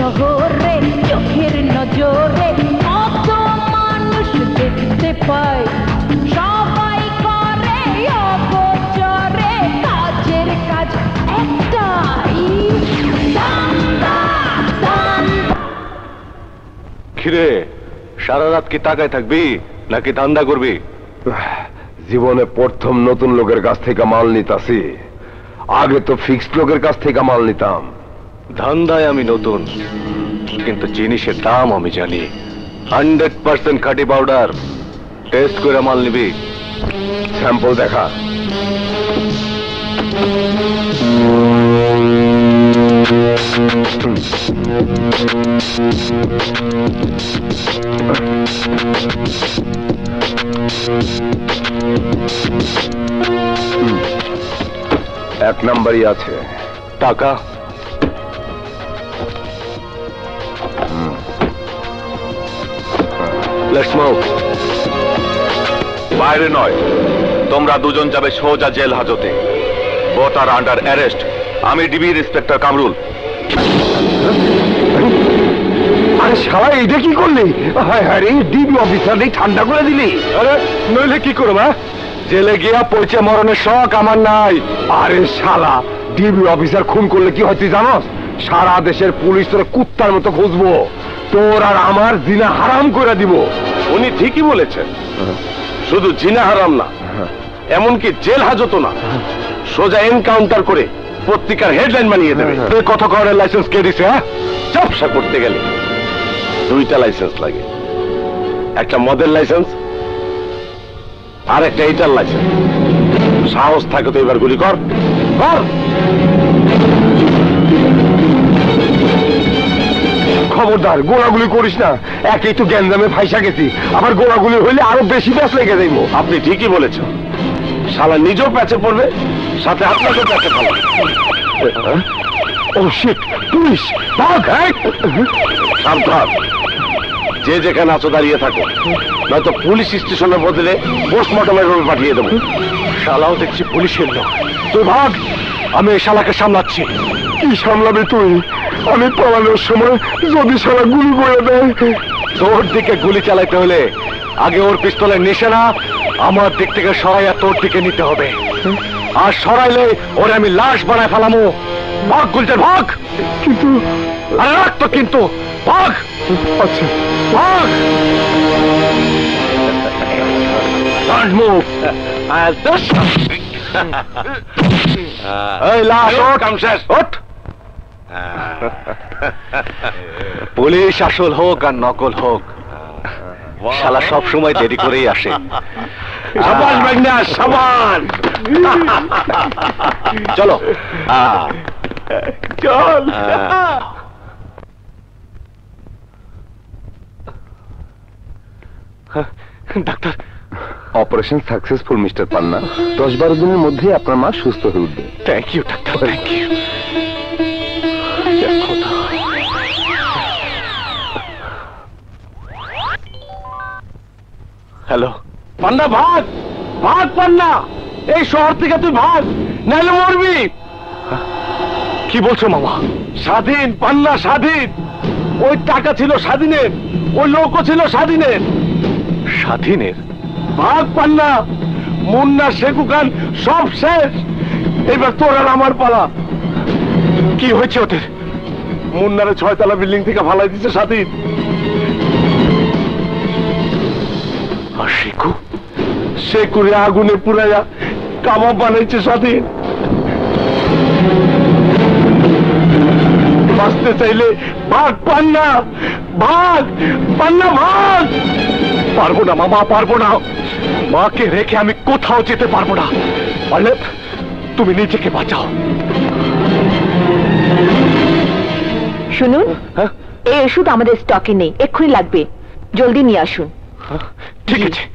শহরে চোখের নজরে কত মানুষ দেখতে পায় সবাই করে অগোচরে কাজের কাজ একটাই দান্দা দান্দা। কিরে সারা রাত কি টাকায় থাকবি নাকি ধান্দা করবি? জীবনে প্রথম নতুন লোকের কাছ থেকে মাল নিতাছি, আগে তো ফিক্সড লোকের কাছ থেকে মাল নিতাম। ধান্দায় আমি নতুন, কিন্তু জিনিসের দাম আমি জানি। হান্ড্রেড পার্সেন্ট খাঁটি পাউডার, টেস্ট করে মাল নিবি। স্যাম্পল দেখা। এক নাম্বারই আছে। টাকা লেটস মুভ। বাইরে নয়, তোমরা দুজন যাবে সোজা জেল হাজতে। Both are under arrest. আমি ডিবি ইন্সপেক্টর কামরুল। আরে শালা এইটা কি করলি? হায় হায় রে, ডিবি অফিসার নেই ঠান্ডা করে দিলি। আরে নইলে কি করবো? হ্যাঁ, জেলে গিয়া পৌঁছে মরণের শখ আমার নাই। আরে শালা, ডিবি অফিসার খুন করলে কি হয় তুই জানোস? সারা দেশের পুলিশ তোর কুত্তার মতো খুঁজবো, তোর আর আমার জিনা হারাম করে দিব। উনি ঠিকই বলেছেন, শুধু জিনা হারাম না, এমনকি জেল হাজতও না, সোজা এনকাউন্টার করে পত্রিকার হেডলাইন বানিয়ে দেবে। কত করের লাইসেন্স কে দিছে? হ্যাঁ, ব্যবসা করতে গেলে দুইটা লাইসেন্স লাগে, একটা মদের লাইসেন্স আর একটা এইটার লাইসেন্স। সাহস থাকে তো এবার গুলি কর কর। খবরদার গোলাগুলি করিস না, একই তো গ্যাঞ্জামে ফাইসা গেছি, আবার গোলাগুলি হইলে আরো বেশি ব্যাস লেগে যাইব। আপনি ঠিকই বলেছেন, শালা নিজেও প্যাচে পড়বে, সাথে আপনাকেও প্যাচে ফেলবে। Oh shit, police! সাবধান, যে যেখানে আছো দাঁড়িয়ে থাকো, নয়তো পুলিশ স্টেশনের বদলে পোস্টমর্টমের রোল পাঠিয়ে দেবো। শালাও দেখছি পুলিশের লোক। তুই ভাগ, আমি এই শালাকে সামলাচ্ছি। কি সামলাবি তুই? আমি পালানোর সময় যদি শালা গুলি করে দেয়? তোর দিকে গুলি চালাইতে হলে আগে ওর পিস্তলের নিশানা আমার দিক থেকে সরাইয়া তোর দিকে নিতে হবে, আর সরাইলে ওরে আমি লাশ বানায় ফেলামো। ভাগ গুলজার, ভাগ। কিন্তু আরে রাখ তো, কিন্তু ভাগ। আচ্ছা ভাগ। Don't move. এই লাশ ওঠ, ওঠ। পুলিশ আসল হোক আর নকল হোক, শালা সব সময় দেরি করেই আসে। সাবাস ভাগনা, সাবাস। চলো চল। Doctor, operation successful mister Panna. দশ বারো দিনের মধ্যে আপনার মা সুস্থ হয়ে উঠবে। Thank you doctor, thank you. Hello Panna, ভাগ ভাগ পান্না, এই শহর থেকে তুই ভাগ, নাইলে মরবি। কি বলছো মামা? স্বাধীন পান্না, স্বাধীন। ওই টাকা ছিল স্বাধীনের, ওই লোকও ছিল স্বাধীনের। স্বাধীনের? ভাগ পান্না, মুন্না শেখু খান সব শেষ, এবার তোর আর আমার পালা। কি হয়েছে ওদের? মুন্নারে ছয়তলা বিল্ডিং থেকে ফালাই দিচ্ছে স্বাধীন। আর শেখু? শেখুরে আগুনে পুরাইয়া কাবাব বানাইছে স্বাধীন। বাঁচতে চাইলে ভাগ পান্না, ভাগ পান্না, ভাগ। পারবো না মামা, পারবো না। মাকে রেখে আমি কোথাও যেতে পারবো না। পারলে তুমি নিজেকে বাঁচাও। শুনুন, এই ওষুধ আমাদের স্টকে নেই, এক্ষুনি লাগবে, জলদি নিয়ে আসুন। ঠিক আছে।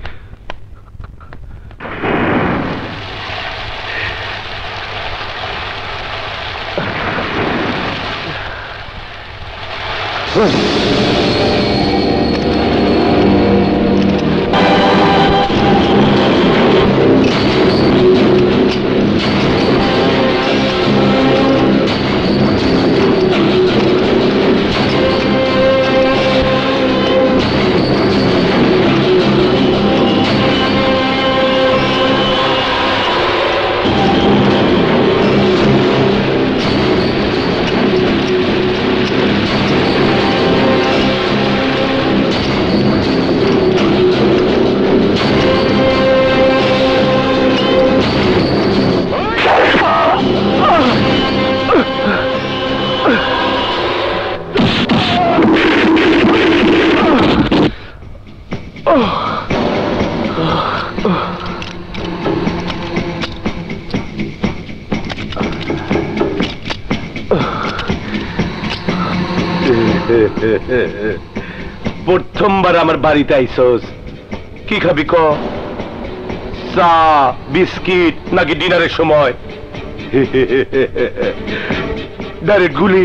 প্রথমবার আমার বাড়িতে আইসোস, কি খাবি ক? চা, বিস্কিট নাকি ডিনারের সময় ডাইরেক্ট গুলি?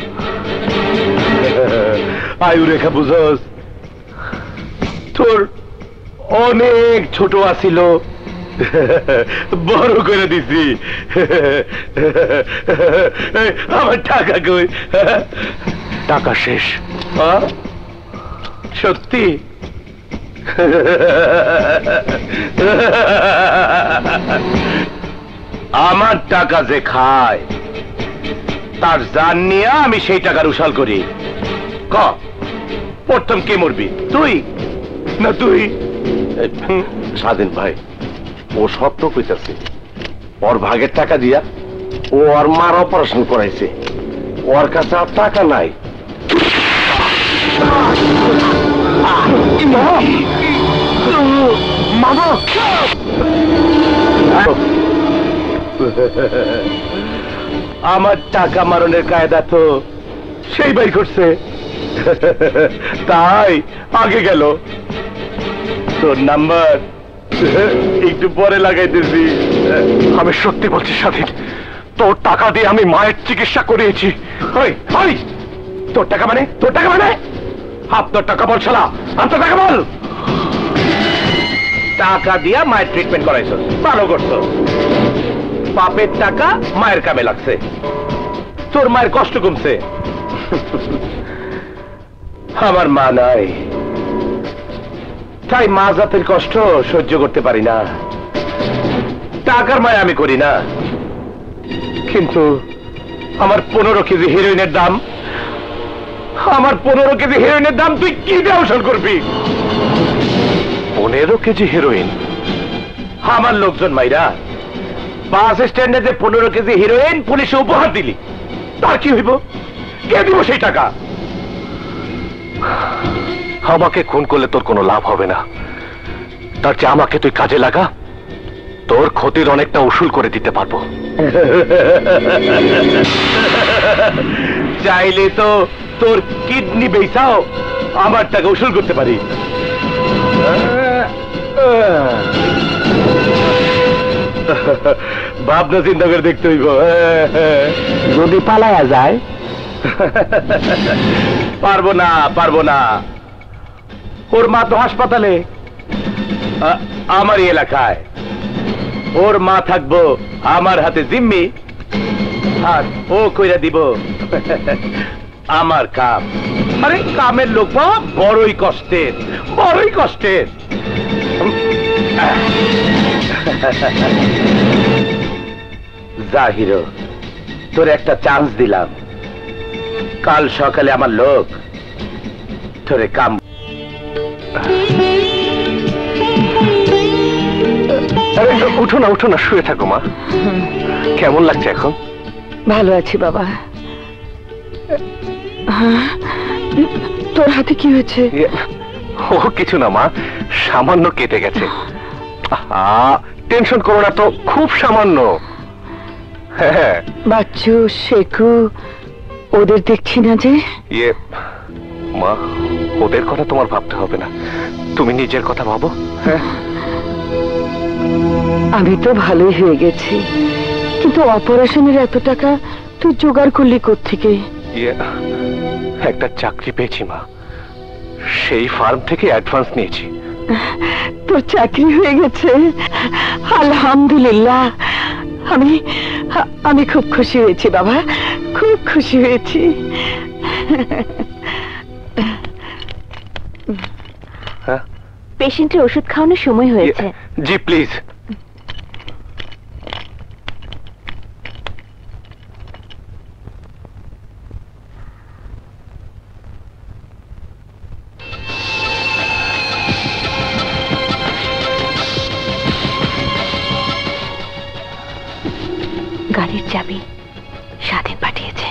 আয়ু রেখা বুঝস, তোর অনেক ছোট আছিল, বড় করে দিছি। আমার টাকা কই? টাকা শেষ। সত্যি? আমার টাকা যে খায় তার জান নিয়ে আমি সেই টাকার উশাল করি। ক প্রথম কে মরবি, তুই না তুই? স্বাধীন ভাই, ও সত্য কইতাছে। ওর ভাগের টাকা দিয়া ও আর মার অপারেশন করাইছে, ওর কাছে আর টাকা নাই। মামা আমার টাকা মারণের কায়দা তো সেই বাই করছে, তাই আগে গেল। তোর নাম্বার একটু পরে লাগাইতেছি। আমি সত্যি বলছি স্বাধীন, তোর টাকা দিয়ে আমি মায়ের চিকিৎসা করিয়েছি। তোর টাকা মানে? তোর টাকা মানে? আপনার টাকা বল শালা, আপনার টাকা বল। টাকা দিয়া মায়ের ট্রিটমেন্ট করাইছ, ভালো করছো। বাপের টাকা মায়ের কামে লাগছে, তোর মায়ের কষ্ট কমছে। আমার মা নাই, তাই মা জাতের কষ্ট সহ্য করতে পারি না। টাকার মায় আমি করি না, কিন্তু আমার পনেরো কেজি হিরোইনের দাম, আমার পনেরো কেজি হিরোইনের দাম তুই কি দিয়ে উসুল করবি? পনেরো কেজি হেরোইন? আমার লোকজন মাইরা বাস স্ট্যান্ডে যে পনেরো কেজি হিরোইন পুলিশে উপহার দিলি, তার কি হইব? কে দিব সেই টাকা? আমাকে খুন করলে তোর কোনো লাভ হবে না, তার চেয়ে আমাকে তুই কাজে লাগা, তোর ক্ষতির অনেকটা উসুল করে দিতে পারবো। চাইলে তো তোর কিডনি বেচাও আমার টাকা উসুল করতে পারি। ভাবনা চিন্তা করে দেখতে হইব, যদি পালায়া যায়। পারবো না, পারবো না। ওর মা তো হাসপাতালে, আমারই এলাকায়। ওর মা থাকবো আমার হাতে জিম্মি, আর ও কইরা দিব আমার কাম। আরে কামের লোক পাওয়া বড়ই কষ্টের, বড়ই কষ্টের। যা হিরো, তোর একটা চান্স দিলাম, কাল সকালে আমার লোক তোরে কাম। উঠো না, উঠো না, শুয়ে থাকো মা। কেমন লাগছে এখন? ভালো আছি বাবা। তোর হাতে কি হয়েছে? ও কিছু না মা, সামান্য কেটে গেছে। টেনশন করো না তো, খুব সামান্য। হ্যাঁ বাচ্চু, শেখু ওদের দেখছি না যে। ইয়ে মা, ওদের কথা তোমার ভাবতে হবে না, তুমি নিজের কথা ভাবো। হ্যাঁ আমি তো ভালোই হয়ে গেছি, কিন্তু অপারেশনের এত টাকা তুই জোগাড় করলি কোত্থেকে? ইয়ে একটা চাকরি পেয়েছি মা, সেই ফার্ম থেকে অ্যাডভান্স নিয়েছি। তোর চাকরি হয়ে গেছে? আলহামদুলিল্লাহ। আমি আমি খুব খুশি হয়েছি বাবা, খুব খুশি হয়েছি। পেশেন্টের ওষুধ খাওয়ানোর সময় হয়েছে। জি প্লিজ। গাড়ির চাবি স্বাধীন পাঠিয়েছে।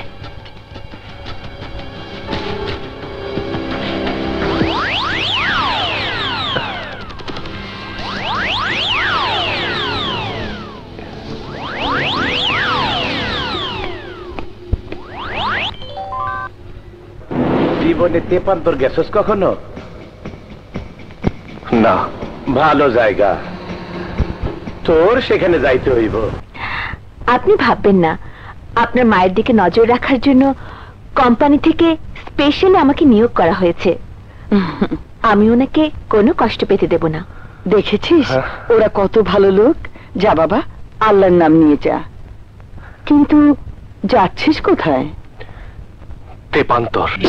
জীবনে তেপান্তর গেছস কখনো? না। ভালো জায়গা, তোর সেখানে যাইতে হইব। আপনি ভাববেন না, আপনার মায়ের দিকে নজর রাখার জন্য কোম্পানি থেকে স্পেশালি আমাকে নিয়োগ করা হয়েছে। আমি ওনাকে কোনো কষ্ট পেতে দেব না। দেখেছিস ওরা কত ভালো লোক। যা বাবা, আল্লাহর নাম নিয়ে যা। কিন্তু যাচ্ছিস কোথায়? তেপান্তর।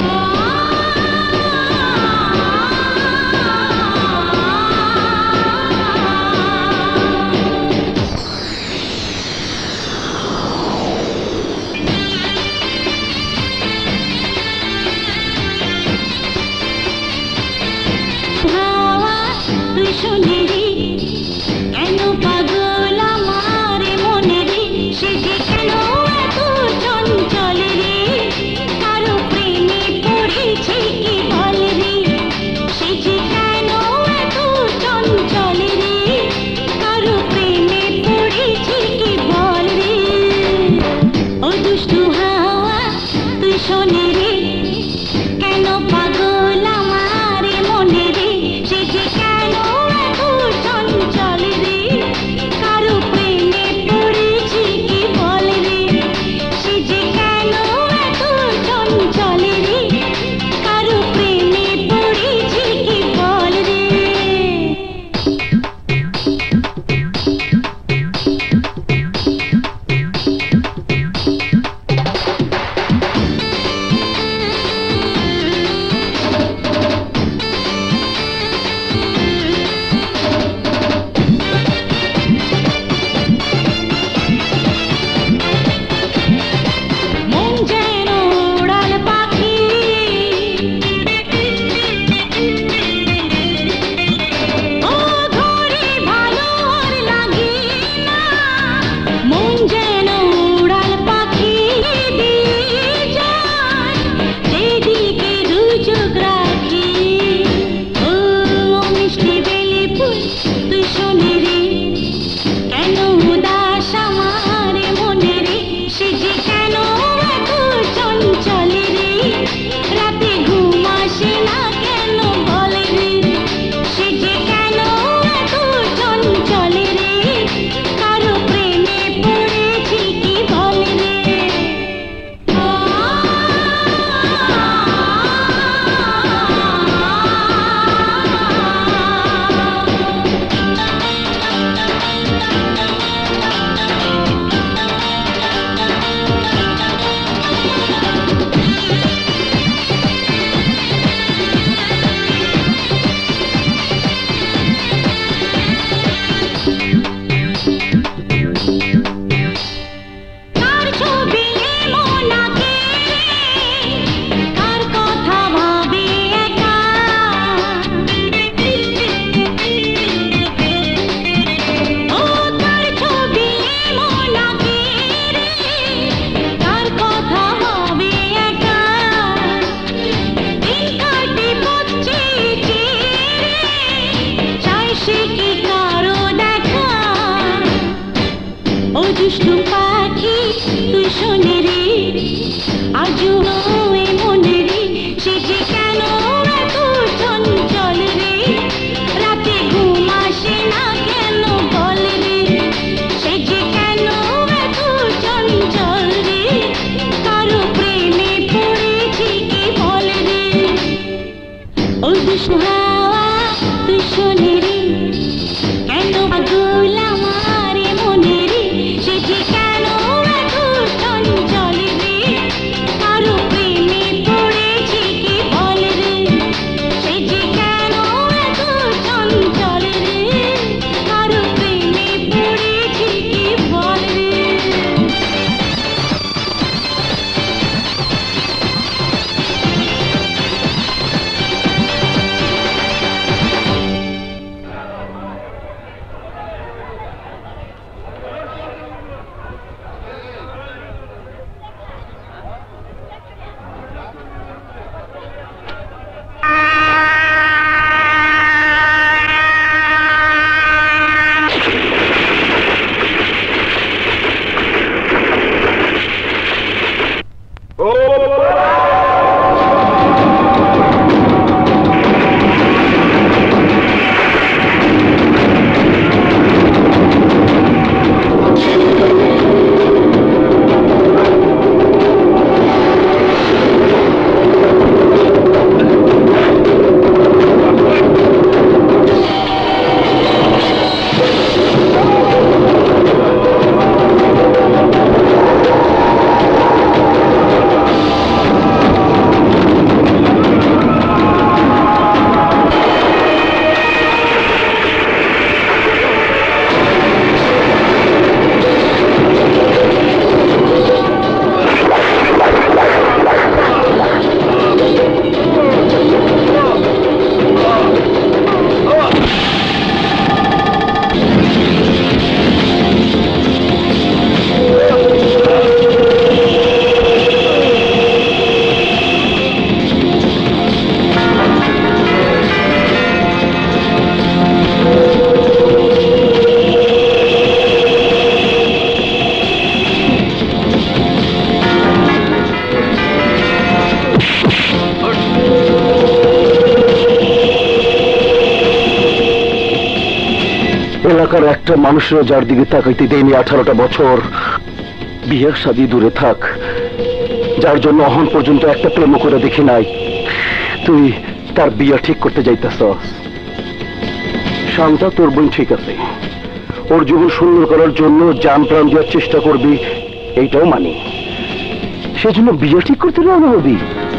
এলাকার একটা মানুষের যার দিকে তাকাইতে দেয়নি আঠারোটা বছর, বিয়ে শাদী দূরে থাক, যার জন্য অহন পর্যন্ত একটা প্রেম করে দেখি নাই, তুই তার বিয়ে ঠিক করতে যাইতেছস। শান্তা তোর বোন ঠিক আছে, ওর জীবন সুন্দর করার জন্য জান প্রাণ দেওয়ার চেষ্টা করবি, এইটাও মানি। সেজন্য বিয়ে ঠিক করতে রাজি?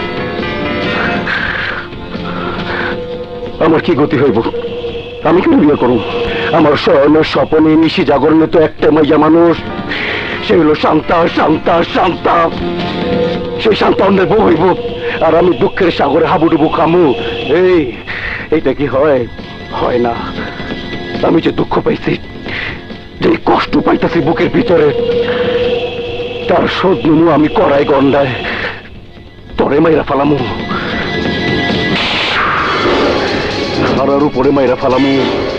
আমার কি গতি হইব? আমি কেন বিয়ে করব? আমার স্বর্ণের স্বপনে নিশি জাগরণে তো একটা মাইয়া মানুষ, সে হলো শান্তা। শান্তা শান্তা সেই শান্তা অন্যের বউ হইব, আর আমি দুঃখের সাগরে হাবুডুবু খামু। এই এইটা কি হয়? হয় না। আমি যে দুঃখ পাইছি, যে কষ্ট পাইতেছি বুকের ভিতরে, তার শোধ নিমু আমি করাই গন্ডায়, তরে মাইরা ফালামু, হারার উপরে মাইরা ফালামু।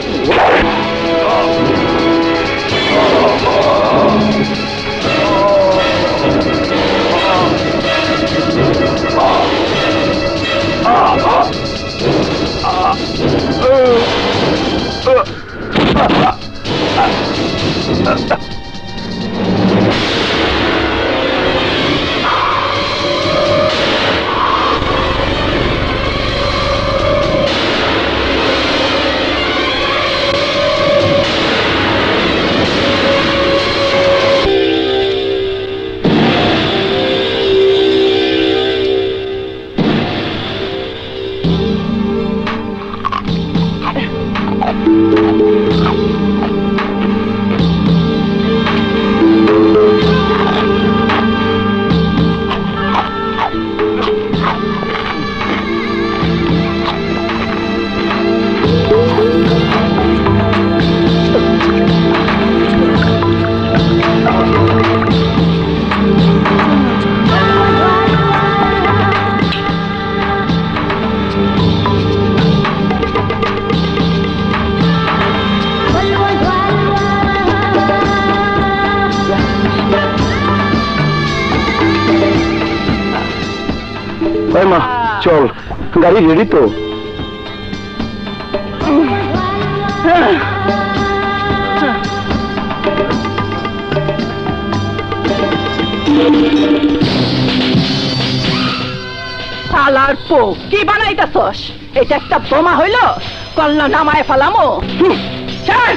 চল, গাড়ি রেডি তো? শালার পো, কি বানাইতাছস? এটা একটা বোমা হইল? কল্লা নামায় ফেলামো। চল।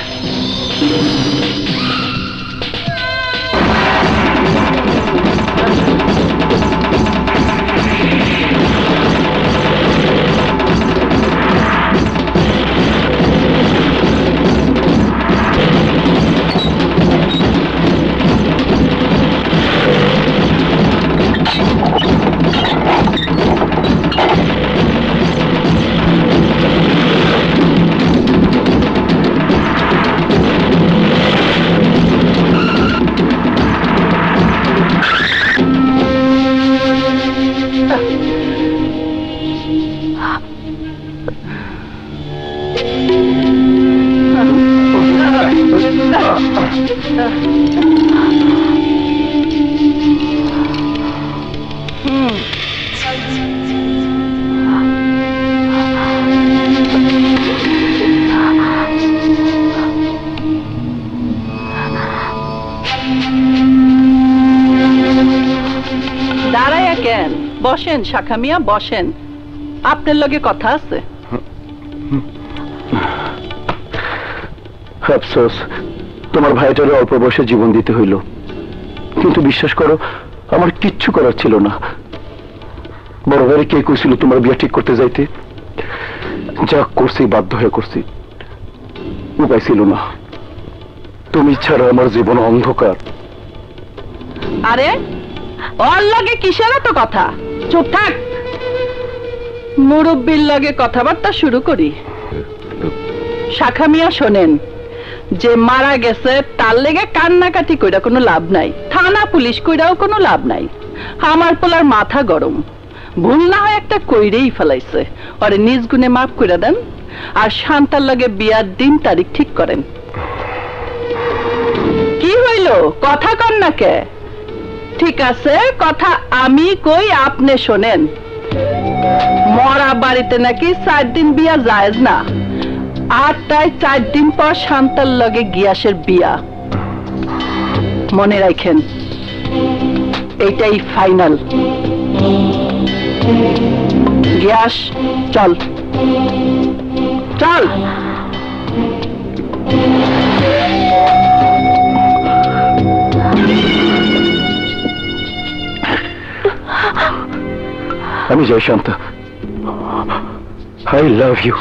বসেন শাখা মিয়া, বসেন, আপনার লগে কথা আছে। আফসোস, তোমার ভাইটারে অল্প বয়সে জীবন দিতে হইল, কিন্তু বিশ্বাস করো আমার কিচ্ছু করার ছিল না। বড় ভাইরে কে কইছিল তোমার বিয়ে ঠিক করতে যাইতে? যা করছি বাধ্য হয়ে করছি, উপায় ছিল না। তুমি ছাড়া আমার জীবন অন্ধকার। আরে ওর লগে কিসের এত কথা? চুপ থাক, মুরব্বির লগে কথাবার্তা শুরু করি। শাখা মিয়া শোনেন, যে মারা গেছে তার লেগে কান্নাকাটি কইরা কোনো লাভ নাই, থানা পুলিশ কইরাও কোনো লাভ নাই। আমার পোলার মাথা গরম, ভুল না হয় একটা কইরেই ফেলাইছে, ওরে নিজ গুণে মাফ কইরা দেন, আর শান্তার লগে বিয়ার দিন তারিখ ঠিক করেন। কি হইল, কথা কন না কে? ঠিক আছে, কথা আমি কই, আপনি শোনেন। মরা বাড়িতে নাকি চার দিন বিয়া জায়েজ না, আটটায় চার দিন পর শান্তার লগে গিয়াসের বিয়া। মনে রাখেন, এইটাই ফাইনাল। গিয়াস, চল চল। আমি যাই শান্তা, আই লাভ ইউ।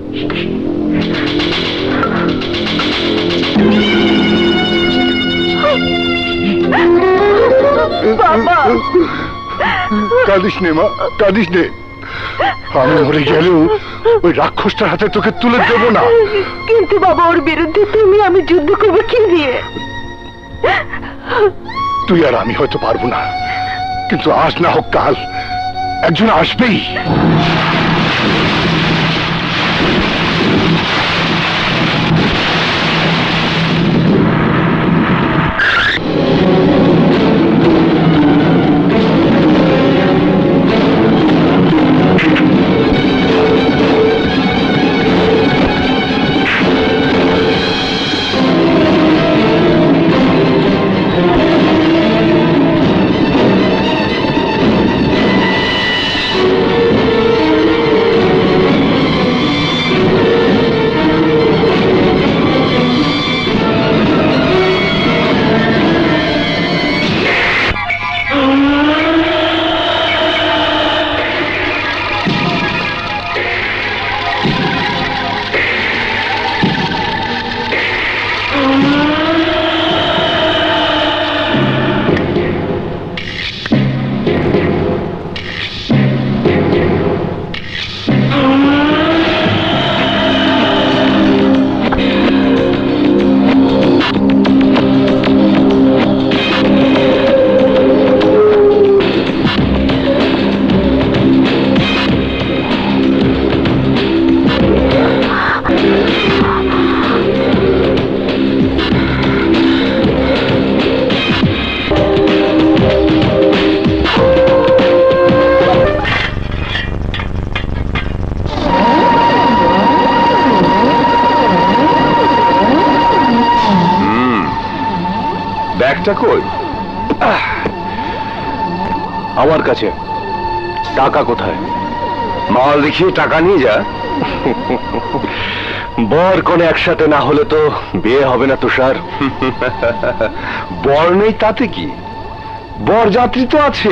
কাঁদিস নে মা, কাঁদিস নে। আমি মরে গেলেও ওই রাক্ষসটার হাতে তোকে তুলে দেব না। কিন্তু বাবা, ওর বিরুদ্ধে তুমি আমি যুদ্ধ করবো কি দিয়ে? তুই আর আমি হয়তো পারবো না, কিন্তু আজ না হোক কাল একজন আসবেই। কই? আমার কাছে। টাকা কোথায়? মাল দেখিয়ে টাকা নিয়ে যা। বর কোনে একসাথে না হলে তো বিয়ে হবে না তুষার। বর নেই তাতে কি, বর যাত্রী তো আছে।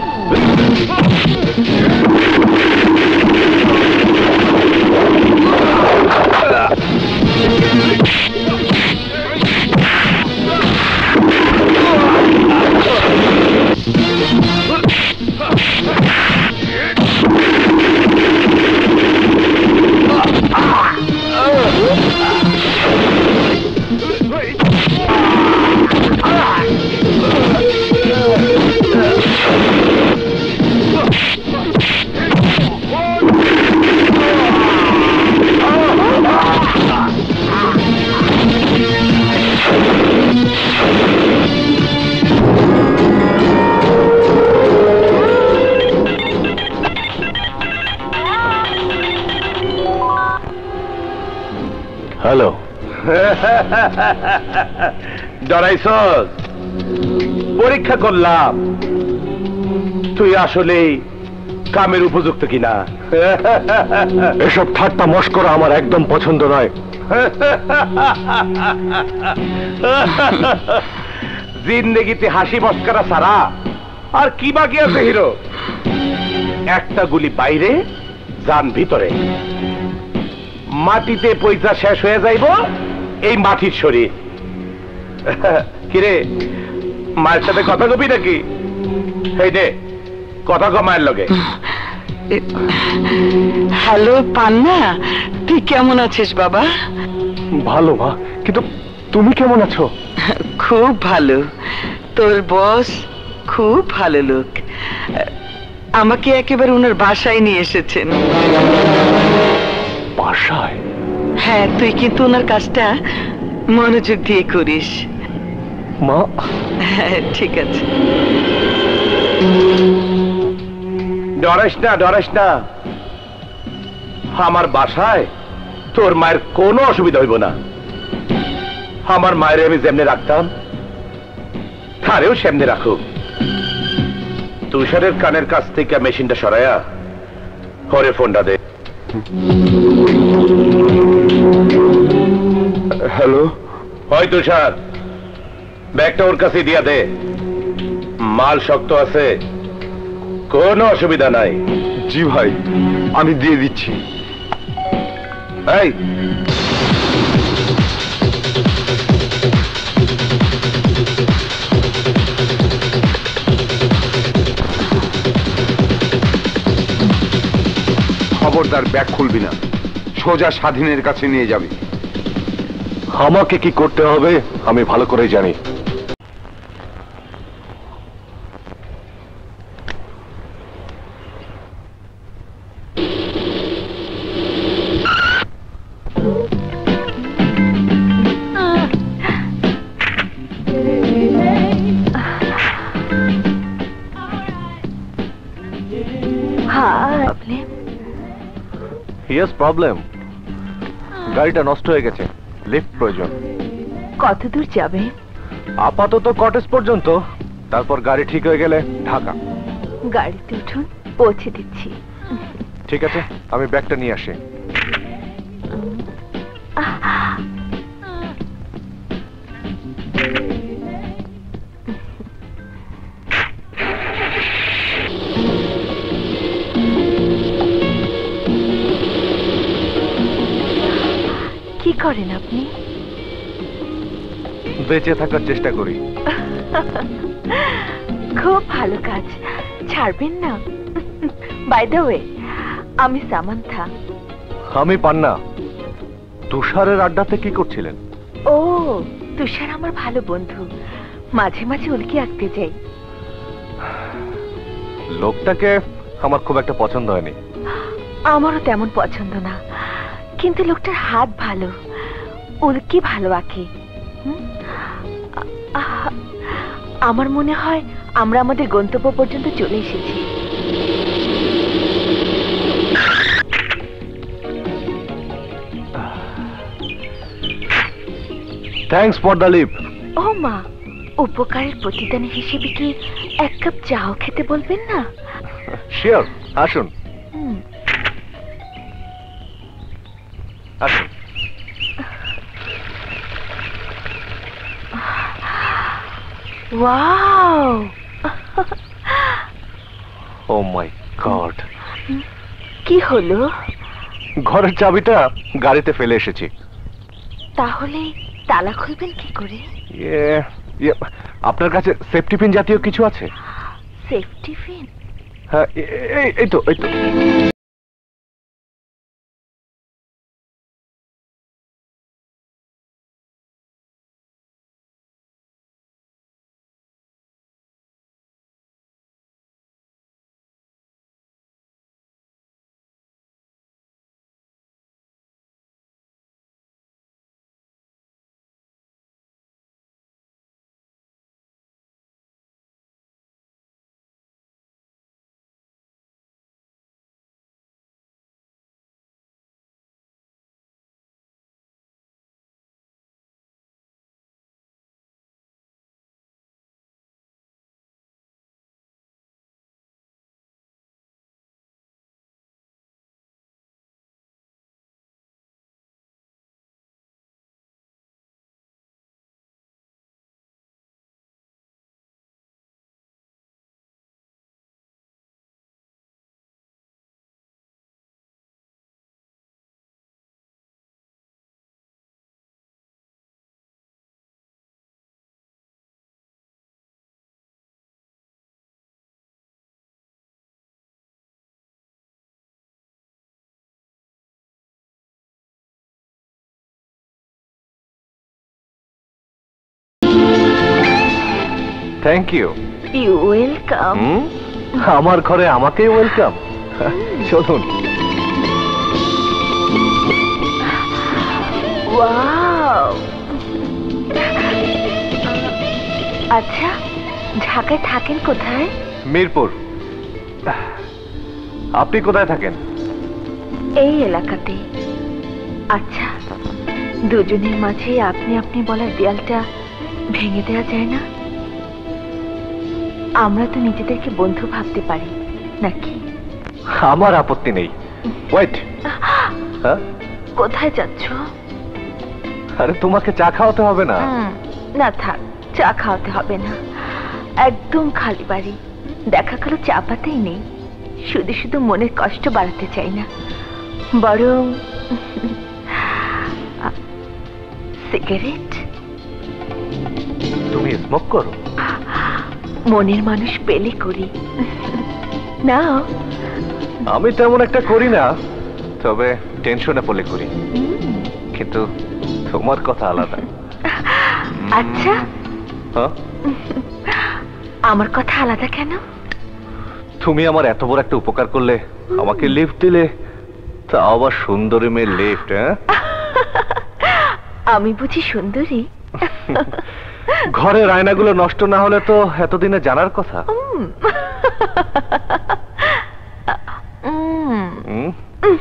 হ্যালো। ডরাইছস? পরীক্ষা করলাম তুই আসলে কামের উপযুক্ত কিনা। এসব ঠাট্টা মশকরা আমার একদম পছন্দ নয়। জিন্দেগিতে হাসি মস্করা ছাড়া আর কি বাকি আছে হিরো? একটা গুলি বাইরে, যান ভিতরে। মাটিতে পয়সা শেষ হয়ে যাইব এই মাটির শরীর। কিরে, মায়ের সাথে কথা কবি নাকি? এই দে কথা কো মায়ের লগে। হ্যালো পান্না, তুই কেমন আছিস বাবা? ভালো মা, কিন্তু তুমি কেমন আছো? খুব ভালো। তোর বস খুব ভালো লোক, আমাকে একেবারে ওনার বাসায় নিয়ে এসেছেন। বাসায়? হ্যাঁ, তুই কিন্তু ওনার কাজটা মনোযোগ দিয়ে করিস। মা হ্যাঁ ঠিক আছে। ডরাস না, ডরাস না। আমার বাসায় তোর মায়ের কোনো অসুবিধা হইব না। আমার মায়ের আমি যেমনি রাখতাম তারেও সেমনি রাখো। তুষারের কানের কাছ থেকে মেশিনটা সরাইয়া পরে ফোনটা দে। হ্যালো, হয় তুষার, ব্যাগটা ওর কাছে দিয়া দে। মাল শক্ত আছে, কোনো অসুবিধা নাই। জি ভাই, আমি দিয়ে দিচ্ছি। এই খবরদার ব্যাগ খুলবি না, সোজা স্বাধীনের কাছে নিয়ে যাবি। আমাকে কি করতে হবে আমি ভালো করে জানি। Yes, problem. গাড়িটা নষ্ট হয়ে গেছে, লিফট প্রয়োজন। কত দূর যাবে? আপাতত কটেজ পর্যন্ত, তারপর গাড়ি ঠিক হয়ে গেলে ঢাকা। গাড়িতে উঠুন, পৌঁছে দিচ্ছি। ঠিক আছে, আমি ব্যাগটা নিয়ে আসি। কি করেন আপনি? বেঁচে থাকার চেষ্টা করি। খুব ভালো কাজ, ছাড়বেন না। বাই দ্য ওয়ে, আমি সামান্থা। আমি পান্না। তুষারের আড্ডাতে কি করছিলেন? ও, তুষার আমার ভালো বন্ধু, মাঝে মাঝে উল্কি আঁকতে যাই। লোকটাকে আমার খুব একটা পছন্দ হয়নি। আমারও তেমন পছন্দ না, কিন্তু লোকটার হাত ভালো, উল্কি ভালো আঁকে। আমার মনে হয় আমরা আমাদের গন্তব্য পর্যন্ত চলে এসেছি। Thanks for the lift. ও মা, উপকারের প্রতিদান হিসেবে কি এক কাপ চাও খেতে বলবেন না? শিওর, আসুন আসুন। Wow, oh my God. কি হলো? ঘরের চাবিটা গাড়িতে ফেলে এসেছি। তাহলে তালা খুলবেন কি করে? ইয়ে, ইয়ে, আপনার কাছে সেফটি পিন জাতীয় কিছু আছে? Safety pin? হ্যাঁ, এই এই তো এই তো। Thank you. You welcome. আমার ঘরে আমাকেই ওয়েলকাম। চলুন। ওয়াও, আচ্ছা, ঢাকায় থাকেন কোথায়? মিরপুর। আপনি কোথায় থাকেন? এই এলাকাতে। আচ্ছা, দুজনের মাঝে আপনি আপনি বলার দেয়ালটা ভেঙে দেওয়া যায় না? আমরা তো নিজেদেরকে বন্ধু ভাবতে পারি নাকি? আমার আপত্তি নেই। ওয়েট, হ্যাঁ, কোথায় যাচ্ছ? আরে তোমাকে চা খাওয়াতে হবে না। না থাক, চা খাওয়াতে হবে না, একদম খালি বাড়ি। দেখা গেল চা পাতেই নেই। শুধু শুধু মনের কষ্ট বাড়াতে চাই না, বরং সিগারেট। তুমি স্মোক করো? মনের মানুষ পেলে করি না। আমি তেমন একটা করি না, তবে টেনশনে পড়লে করি। কিন্তু তোমার কথা আলাদা। আচ্ছা, হ্যাঁ, আমার কথা আলাদা কেন? তুমি আমার এত বড় একটা উপকার করলে, আমাকে লিফট দিলে, তা আবার সুন্দরী মেয়ে লিফট। হ্যাঁ, আমি বুঝি সুন্দরী? ঘরের আয়নাগুলো নষ্ট না হলে তো এতদিনে জানার কথা। হুম,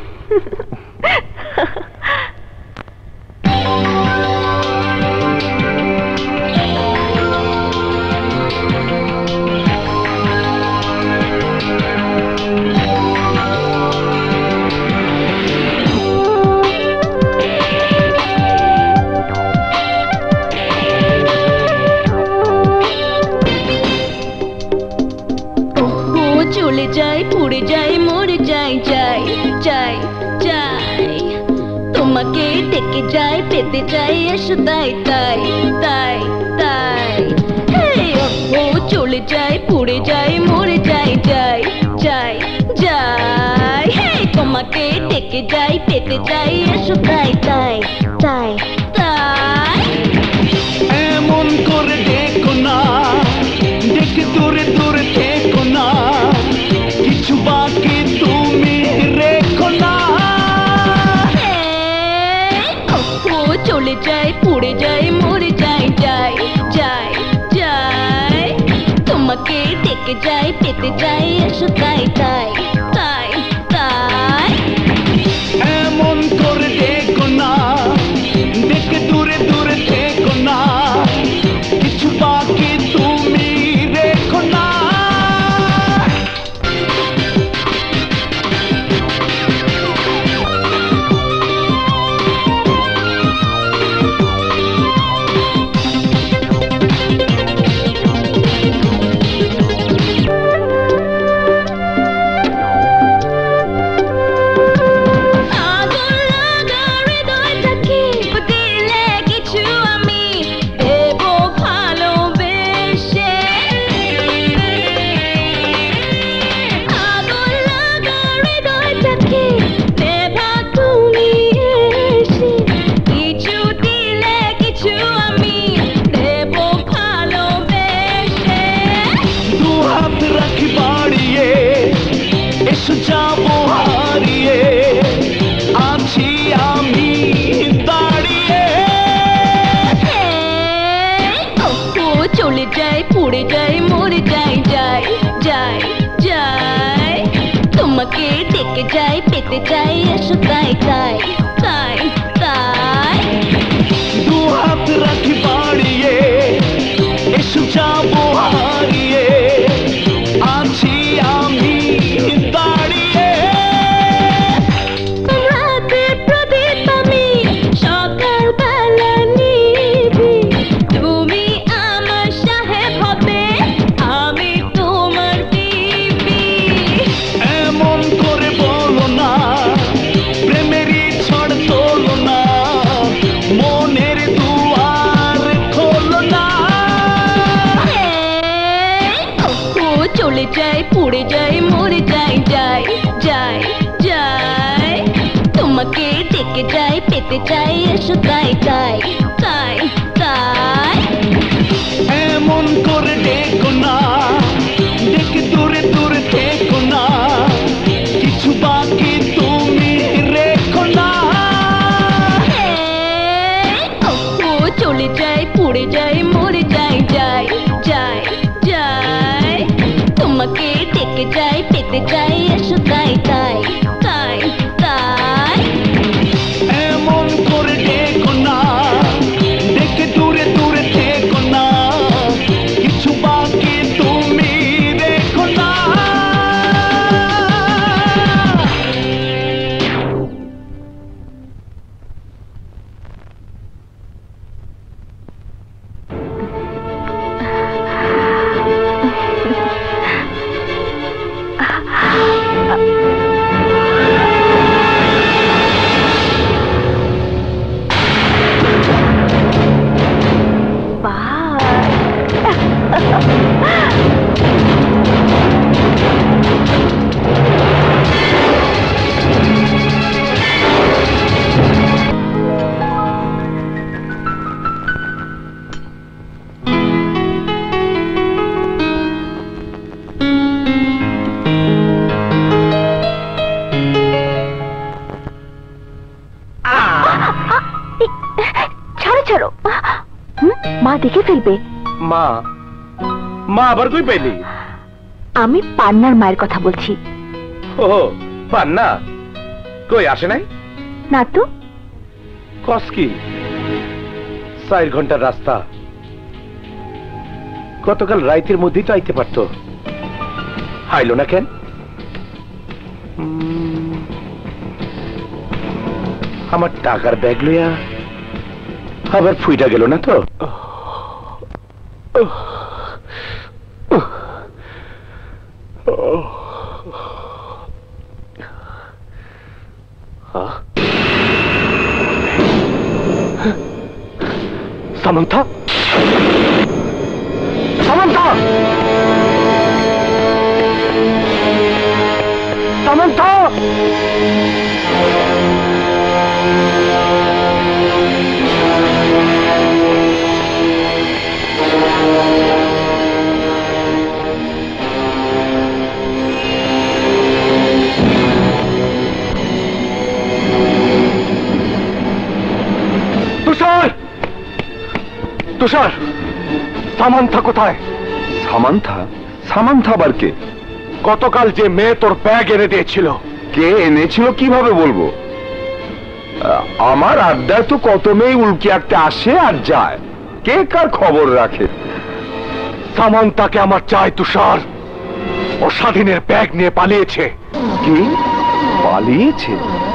চলে যাই, পুড়ে যাই, মরে যাই, যাই যাই যাই, তোমাকে ডেকে যাই, পেতে যাই, এসো তাই তাই তাই তাই। ও চলে যাই, পুড়ে যাই, মরে যাই, যাই যাই যাই, তোমাকে ডেকে যাই, পেতে যাই, এসো তাই তাই তাই তাই। এমন করে দেখো না, দেখে দূরে দূরে থেকো না, কিছু বাকি তুমি রেখো না। ও চলে যাই, পুড়ে যাই, মরে যাই, যাই যাই যাই, তোমাকে ডেকে যাই, পেতে যাই, এসো তাই তাই তাই তাই। এমন করে দেখো না, দেখে দূরে দূরে থেকো না, কিছু বাকি তুমি রেখো না। যাবো হারিয়ে, আছি আমি দাঁড়িয়ে। ও চলে যাই, পুড়ে যাই, মরে যাই, যাই যাই যাই, তোমাকে ডেকে যাই, পেতে যাই, এসো তাই তাই তাই তাই। দু হাত রাখি বাড়িয়ে, এসো যাবো হারিয়ে, আছি আমি দাঁড়িয়ে। রাতের প্রদীপ আমি সকাল বেলা নিবি, তুমি আমার সাহেব হবে, আমি তোমার বিবি। এমন করে বলো না, প্রেমেরই ঝড় তোলো না, মনের দুয়ার খোলো না। ও চলে যাই, পুড়ে যাই, মরে যাই, যাই যাই যাই, তোমাকে ডেকে যাই, পেতে যাই, এসো তাই তাই তাই তাই। এমন করে দেখো না, দেখে দূরে দূরে থেকো না, কিছু বাকি তুমি রেখো না। ও চলে যাই, পুড়ে যাই, মরে যাই, যাই যাই যাই, তোমাকে ডেকে যাই, পেতে যাই, এসো তাই তাই তাই তাই। এমন মা দেখে ফেলবে। মা মা আবার কই পেলি? আমি পান্নার মায়ের কথা বলছি। ও পান্না কই আসে নাই? না তো। কস কি? চার ঘন্টার রাস্তা, গতকাল রাইতের মধ্যেই তো আইতে পারতো, আইলো না কেন? আমার টাকার ব্যাগ লইয়া আবার ফুইটা গেল না তো? Samantha, Samantha, Samantha! Tushar, Tushar, Samantha কোথায়? সামান্থা? সামান্থা আবার কে? গতকাল যে মেয়ে তোর ব্যাগ এনে দিয়েছিল। কে এনেছিল কিভাবে বলবো? আমার আড্ডায় তো কত মেয়ে উল্কি আঁকতে আসে আর যায়, কে কার খবর রাখে? সামান্থাকে আমার চাই তুষার। ও স্বাধীনের ব্যাগ নিয়ে পালিয়েছে। কি পালিয়েছে?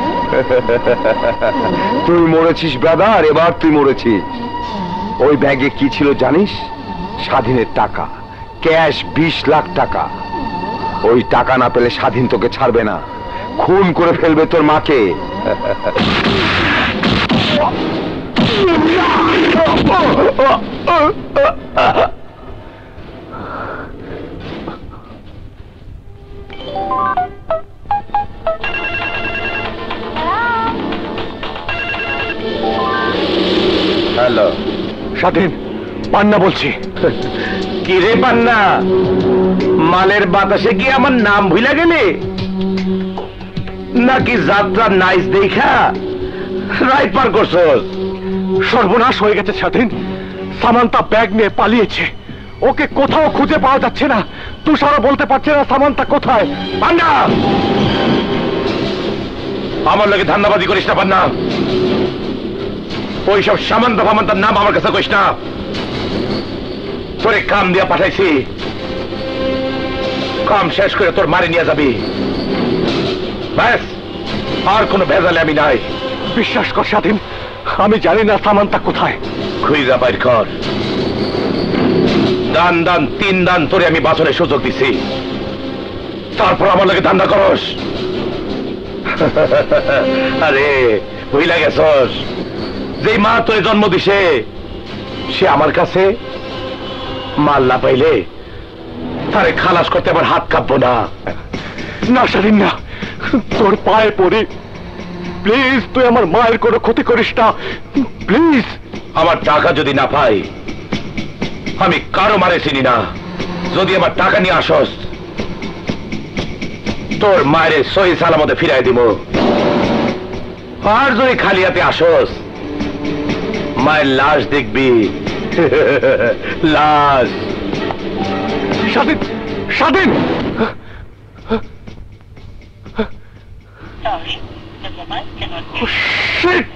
তুই মরেছিস ব্রাদার, এবার তুই মরেছিস। ওই ব্যাগে কি ছিল জানিস? স্বাধীনের টাকা, ক্যাশ বিশ লাখ টাকা। ওই টাকা না পেলে স্বাধীন তোকে ছাড়বে না, খুন করে ফেলবে তোর মাকে। হ্যালো, স্বাধীন, পান্না বলছি। কি রে পান্না, মালের বাতাসে কি আমার নাম ভুলা গেলে নাকি যাত্রা নাইস দেখা রাইট পার করছস? সর্বনাশ হয়ে গেছে স্বাধীন। সামান্থা ব্যাগ নিয়ে পালিয়েছে। ওকে কোথাও খুঁজে পাওয়া যাচ্ছে না। তুষারও বলতে পারছে না সামান্থা কোথায়। পান্না, আমার লাগে ধান্দাবাজি করিস না পান্না। ওইসব সামান্তা ফামান্তার নাম আমার কাছে কইস না। তোরে কাম দিয়া পাঠাইছি, কাম শেষ করে তোর মারে নিয়ে যাবি। ব্যাস, আর কোনো ভেজালে আমি নাই। বিশ্বাস কর স্বাধীন, আমি জানি না সামান্থা কোথায়। খুঁজা বাইর কর। দান দান তিন দান তোরে আমি বাঁচনের সুযোগ দিছি, তারপর আমার লাগে ধান্দা করস। আরে ভুইলা গেছস, যে মা তোরে জন্ম দিছে সে আমার কাছে মাল না পাইলে তারে খালাস করতে আবার হাত কাঁপবো না। না স্বাধীন না, তোর পায়ে পড়ি, প্লিজ তুই আমার মায়ের কোনো ক্ষতি করিস না, প্লিজ। আমার টাকা যদি না পাই, আমি কারো মারে চিনি না। যদি আমার টাকা নিয়ে আসস, তোর মায়ের সহি সালামতে ফিরাই দিব। আর যদি খালি হাতে আসস, মায়ের লাশ দেখবি। লাশ। স্বাধীন, স্বাধীন! Oh, shit!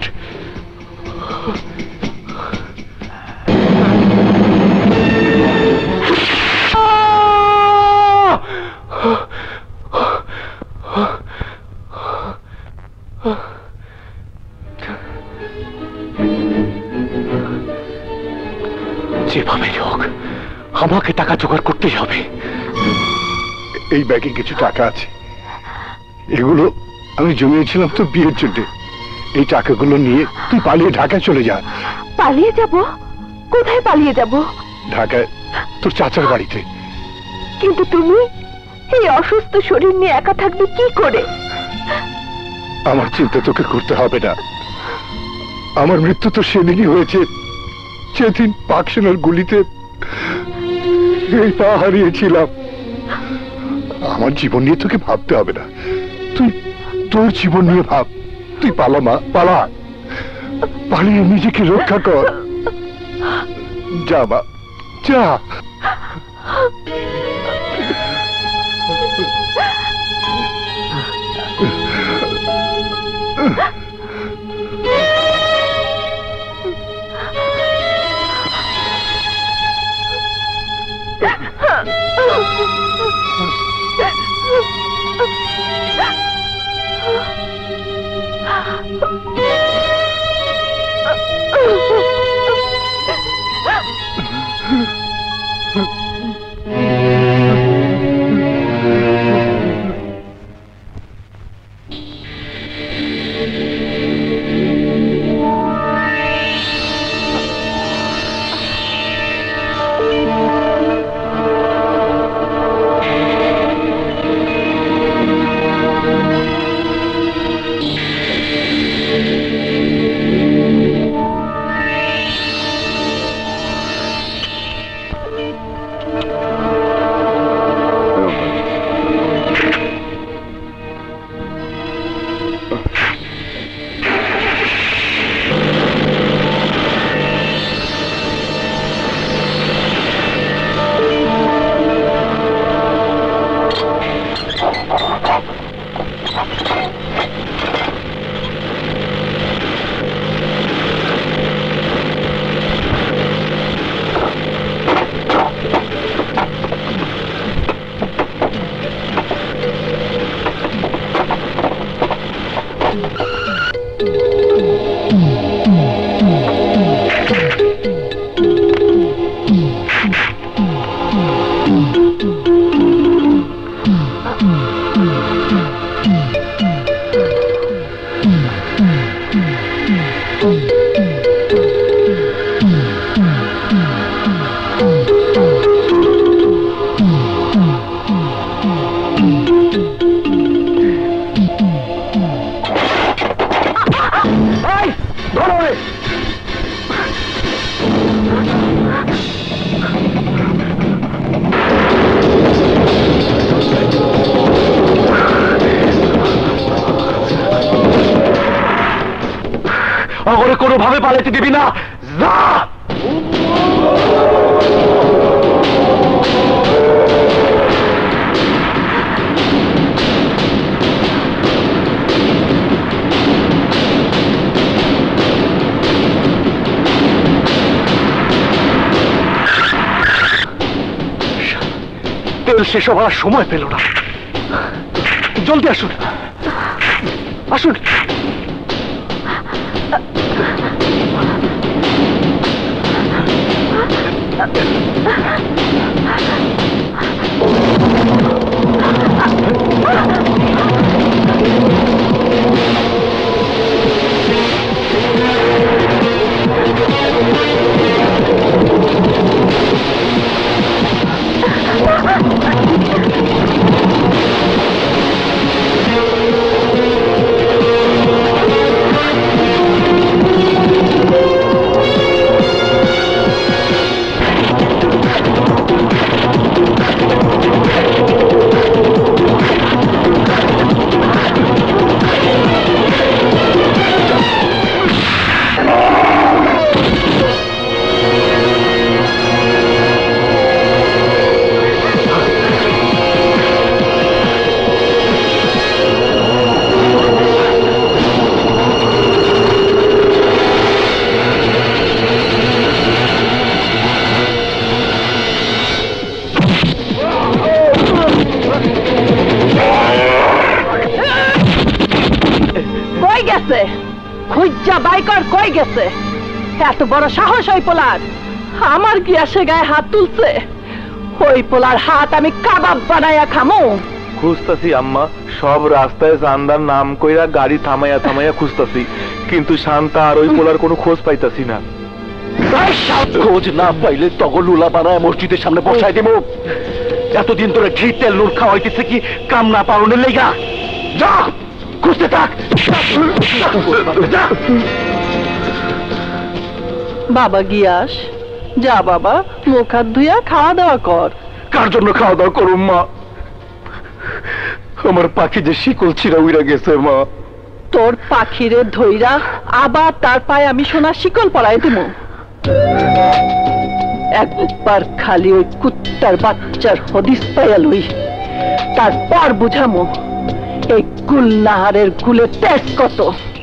যেভাবে হোক আমাকে টাকা জোগাড় করতেই হবে। এই ব্যাগে কিছু টাকা আছে, এগুলো আমি জমিয়েছিলাম তো বিয়ের জন্য। এই টাকাগুলো নিয়ে তুই পালিয়ে ঢাকায় চলে যা। পালিয়ে যাব? কোথায় পালিয়ে যাব? ঢাকায় তোর চাচার বাড়িতে। কিন্তু তুমি এই অসুস্থ শরীর নিয়ে একা থাকবে কি করে? আমার চিন্তা তোকে করতে হবে না। আমার মৃত্যু তো সেদিনই হয়েছে, সেদিন পাকসেনার গুলিতে এই পা হারিয়েছিলাম। আমার জীবন নিয়ে তোকে ভাবতে হবে না, তুই তোর জীবন নিয়ে ভাব। তুই পালা মা, পালা, পালিয়ে নিজেকে রক্ষা কর। যা মা যা। কোনোভাবে পালাতে দিবি না, যা। তেল শেষ হবার সময় পেল না, জলদি আসুন আসুন। এত বড় সাহস ওই পোলার, আমার কি আসে গায়ে হাত তুলছে? ওই পোলার হাত আমি কাবাব বানাইয়া খামো। খুঁজতাছি আম্মা, সব রাস্তায় চান্দার নাম কইরা গাড়ি থামাইয়া থামাইয়া খুঁজতাছি, কিন্তু শান্তা আর ওই পোলার কোনো খোঁজ পাইতাছি না। খোঁজ না পাইলে তখন লুলা বানায় মসজিদের সামনে বসাই দেব। এতদিন ধরে ঘি তেল নুন খাওয়াইতেছে কি কাম না পালনের লেগা? যা খুঁজতে থাক। বাবা গিয়াস, যা বাবা, মুখ হাত ধুইয়া খাওয়া দাওয়া কর। কার জন্য খাওয়া দাওয়া করুম মা? আমার পাখি যে শিকল ছিঁড়া উইরা গেছে মা। তোর পাখিরে ধইরা আবার তার পায়ে আমি সোনার শিকল পরাই দিব। একবার খালি ওই কুত্তার বাচ্চার হদিস পাইয়া লই, তারপর বুঝামো এই গুলনাহারের গুলের তেজ কত।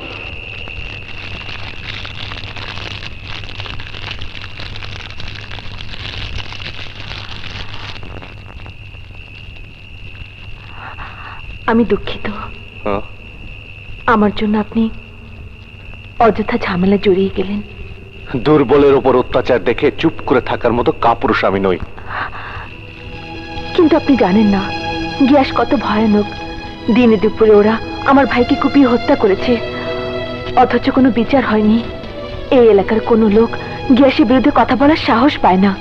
আমি দুঃখিত, আমার জন্য আপনি অযথা ঝামেলা জড়িয়ে গেলেন। দুর্বলের ওপর অত্যাচার দেখে চুপ করে থাকার মতো কাপুরুষ আমি নই। কিন্তু আপনি জানেন না গ্যাস কত ভয়ানক। দিনে দুপুরে ওরা আমার ভাইকে কুপিয়ে হত্যা করেছে, অথচ কোনো বিচার হয়নি। এই এলাকার কোনো লোক গ্যাসের বিরুদ্ধে কথা বলার সাহস পায় না।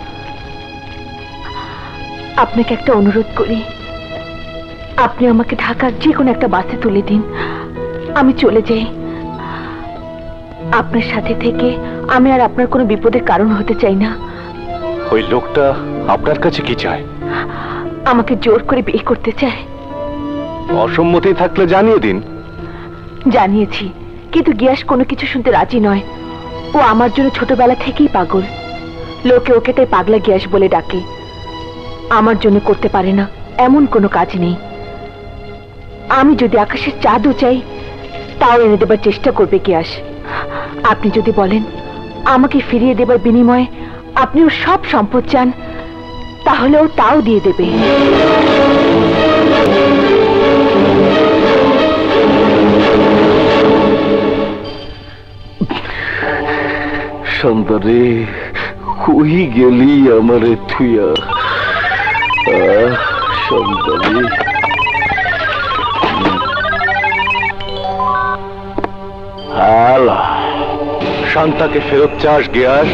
আপনাকে একটা অনুরোধ করি, আপনি আমাকে ঢাকার যে কোনো একটা বাসে তুলে দিন, আমি চলে যাই। আপনার সাথে থেকে আমি আর আপনার কোনো বিপদের কারণ হতে চাই না। ওই লোকটা আপনার কাছে কি চায়? আমাকে জোর করে বিয়ে করতে চায়। অসম্মতি থাকলে জানিয়ে দিন। জানিয়েছি, কিন্তু গ্যাস কোনো কিছু শুনতে রাজি নয়। ও আমার জন্য ছোটবেলা থেকেই পাগল। লোকে ওকে তাই পাগলা গ্যাস বলে ডাকে। আমার জন্য করতে পারে না এমন কোনো কাজ নেই। আমি যদি আকাশের চাঁদও চাই তাও এনে দেবার চেষ্টা করবে গ্যাস। আপনি যদি বলেন আমাকে ফিরিয়ে দেবার বিনিময়ে আপনিও সব সম্পদ চান, তাহলেও তাও দিয়ে দেবে। সন্তানে কই গেলি আমারে থুইয়া? সন্তানে হালা শান্তাকে ফেরত চাস গিয়াস?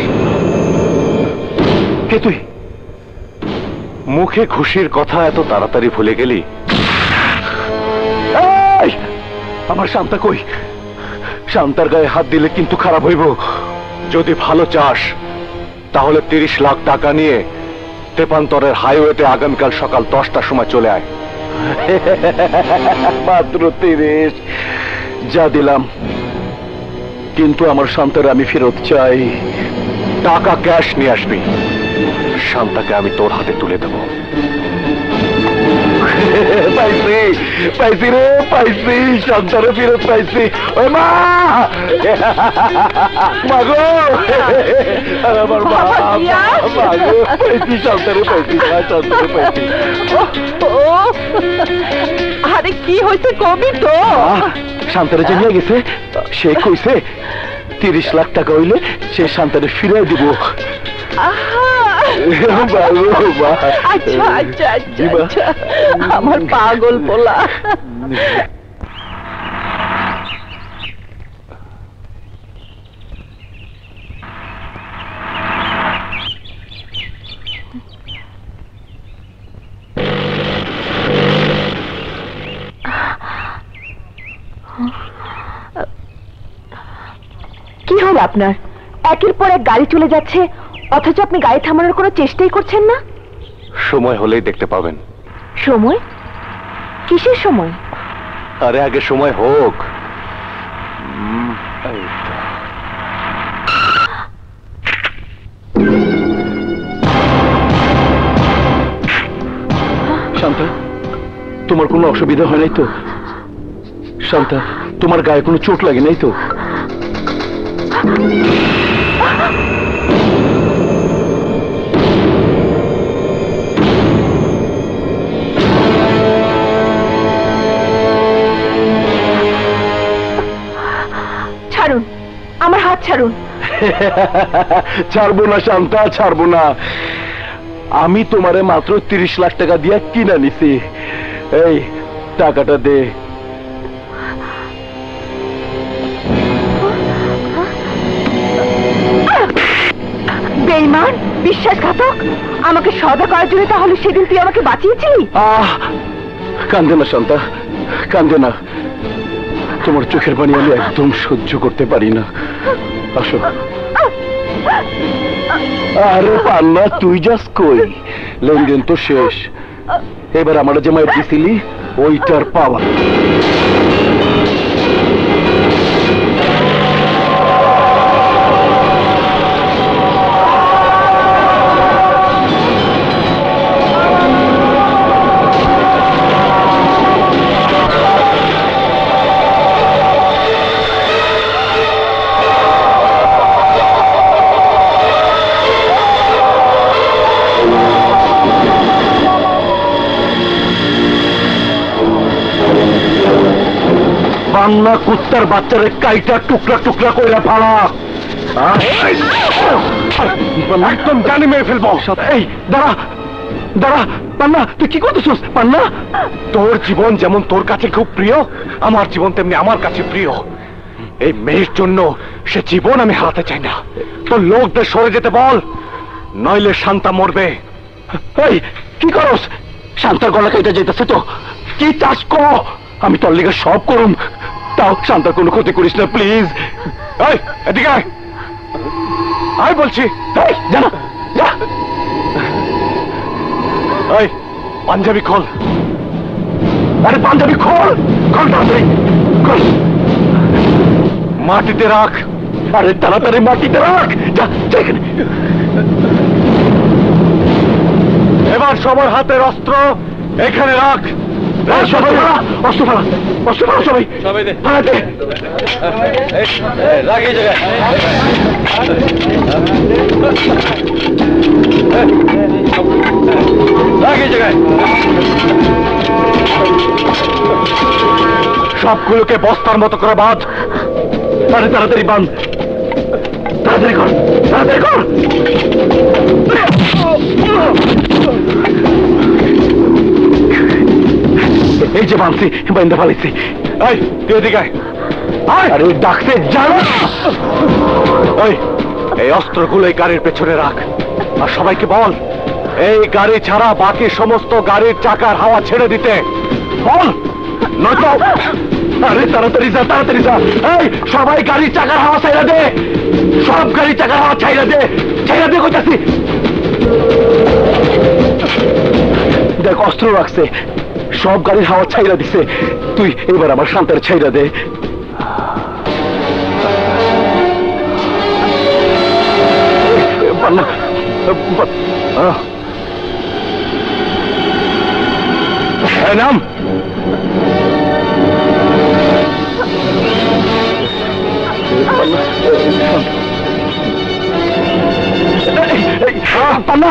কে তুই? মুখে খুশির কথা এত তাড়াতাড়ি ভুলে গেলি? আমার শান্তা কই? শান্তার গায়ে হাত দিলে কিন্তু খারাপ হইব। যদি ভালো চাস তাহলে তিরিশ লাখ টাকা নিয়ে তেপান্তরের হাইওয়েতে আগামীকাল সকাল দশটার সময় চলে আয়। মাত্র তিরিশ? যা দিলাম, কিন্তু আমার শান্তার আমি ফেরত চাই। টাকা ক্যাশ নিয়ে আসবি, শান্তাকে আমি তোর হাতে তুলে দেব। পাইছি পাইছি রে, পাইছি শান্তারে ফেরত পাইছি। ওই মা, মাগো আমার মা, মাগো পাইছি, শান্তারে পাইছি, শান্তারে পাইছি। আরে কি হয়েছে কবি তো? শান্তারে যে নিয়ে গেছে সে কইছে তিরিশ লাখ টাকা হইলে সে শান্তারে ফিরে দিব। আচ্ছা আচ্ছা আচ্ছা, আমার পাগল পোলা। কি হলো আপনার? একের পর এক গাড়ি চলে যাচ্ছে, অথচ আপনি গাড়ি থামানোর কোনো চেষ্টাই করছেন না। সময় হলেই দেখতে পাবেন। সময়? কিসের সময়? আরে আগে সময় হোক। শান্তা, তোমার কোনো অসুবিধা হয় নাই তো? শান্তা, তোমার গায়ে কোনো চোট লাগে নাই তো? ছাড়ুন, আমার হাত ছাড়ুন। ছাড়বো না শান্তা, ছাড়বো না। আমি তোমারে মাত্র তিরিশ লাখ টাকা দিয়ে কিনা নিছি। এই টাকাটা দে। বেঈমান, বিশ্বাসঘাতক! আমাকে সদা করার জন্য তাহলে সেদিন তুই আমাকে বাঁচিয়েছিলি? আহ, কান্দে না শান্তা, কান্দে না। তোমার চোখের পানি আমি একদম সহ্য করতে পারি না। আসো। আরে পান্না, তুই যাস কই? লেনদেন তো শেষ। এবার আমার যে মায়ের দিছিলি ওইটার পাওয়া। পান্না কুত্তার বাচ্চারে কাইটা টুকরা টুকরা কইরা ফালা। একদম জানি মেরে ফেলবো। এই দাঁড়া দাঁড়া, পান্না তুই কি করতেছিস? পান্না, তোর জীবন যেমন তোর কাছে খুব প্রিয়, আমার জীবন তেমনি আমার কাছে প্রিয়। এই মেয়ের জন্য সে জীবন আমি হারাতে চাই না। তোর লোকদের সরে যেতে বল, নইলে শান্তা মরবে। এই কি করস? শান্তার গলা কেটে যেতেছে তো, কি চাষ কর? আমি তোর লিগে সব করুম, তাও শান্তার কোনো ক্ষতি করিস না প্লিজ। এই এদিকে আয়, আয় বলছি। এই যা না, যা। এই পাঞ্জাবি খোল। আরে পাঞ্জাবি খোল, খোল তাড়াতাড়ি খোল। মাটিতে রাখ। আরে তাড়াতাড়ি মাটিতে রাখ, যা এখানে। এবার সবার হাতের অস্ত্র এখানে রাখ। সবাই অস্ত্র ফেলা, অস্ত্র ফেলা সবাই, সবাই ফালাতে রাখ এই জায়গায়। রাখ এই জায়গায়। সবগুলোকে বস্তার মতো করে বাঁধ। আরে তাড়াতাড়ি বাঁধ, তাড়াতাড়ি কর, তাড়াতাড়ি কর। এই যে বাঁধছি, বাইন্দা ফালাইছি। এই তুই এদিকে আয়। আরে ডাকতে জানো? ওই এই অস্ত্রগুলো এই গাড়ির পেছনে রাখ, আর সবাইকে বল এই গাড়ি ছাড়া বাকি সমস্ত গাড়ির চাকার হাওয়া ছেড়ে দিতে বল, নয়তো। আরে তাড়াতাড়ি যা, তাড়াতাড়ি যা। এই সবাই গাড়ির চাকার হাওয়া ছাইড়া দে, সব গাড়ির চাকার হাওয়া ছাইড়া দে, ছাইড়া দে কইতাছি। দেখ অস্ত্র রাখছে, সব গাড়ির হাওয়া ছাইড়া দিছে। তুই এবার আমার শান্তার ছাইড়া দে। নাম পান্না।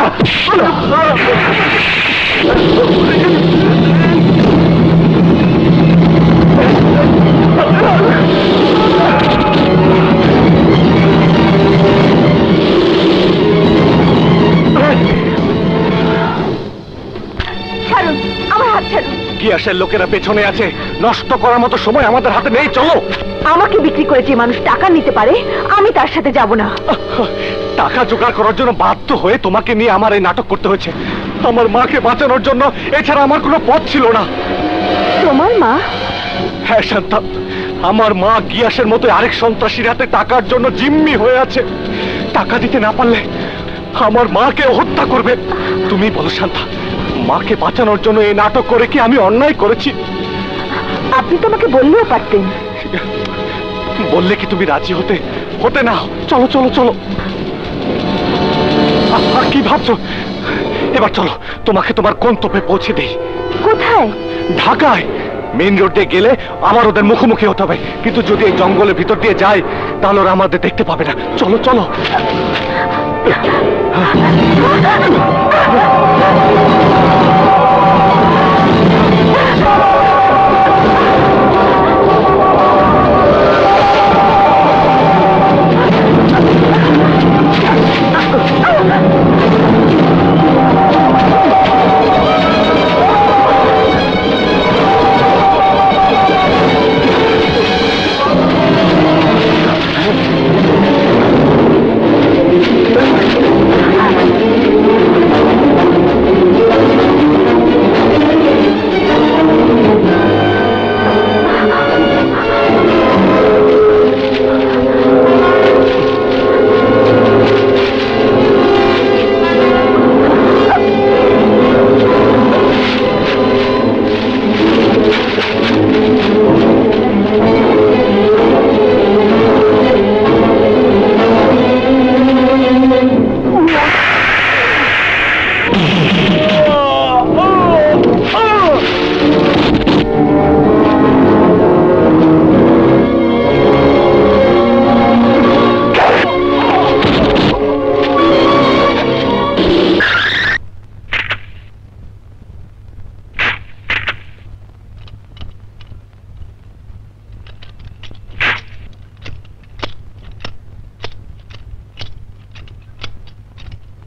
ছাড়ুন, আমার হাত ছাড়ুন। কি আসে, লোকেরা পেছনে আছে, নষ্ট করার মতো সময় আমাদের হাতে নেই, চলো। আমাকে বিক্রি করে যে মানুষ টাকা নিতে পারে, আমি তার সাথে যাব না। টাকা জোগাড় করার জন্য বাধ্য হয়ে তোমাকে নিয়ে আমার এই নাটক করতে হয়েছে। আমার মাকে বাঁচানোর জন্য, এছাড়া আমার কোনো পথ ছিল না। তোমার মা? হ্যাঁ শান্তা, আমার মা গিয়াসের মতো আরেক সন্ত্রাসীর হাতে টাকার জন্য জিম্মি হয়ে আছে। টাকা দিতে না পারলে আমার মাকে হত্যা করবে। তুমি বলো শান্তা, মাকে বাঁচানোর জন্য এই নাটক করে কি আমি অন্যায় করেছি? আপনি তো আমাকে বললেও পারতেন। বললে কি তুমি রাজি হতে? হতে না? চলো চলো চলো। কি ভাবছো? এবার চলো, তোমাকে তোমার গন্তব্যে পৌঁছে দেই। কোথায়? ঢাকায়। মেইন রোড দিয়ে গেলে আবার ওদের মুখোমুখি হতে হবে, কিন্তু যদি এই জঙ্গলের ভিতর দিয়ে যায় তাহলে ওরা আমাদের দেখতে পাবে না। চলো চলো।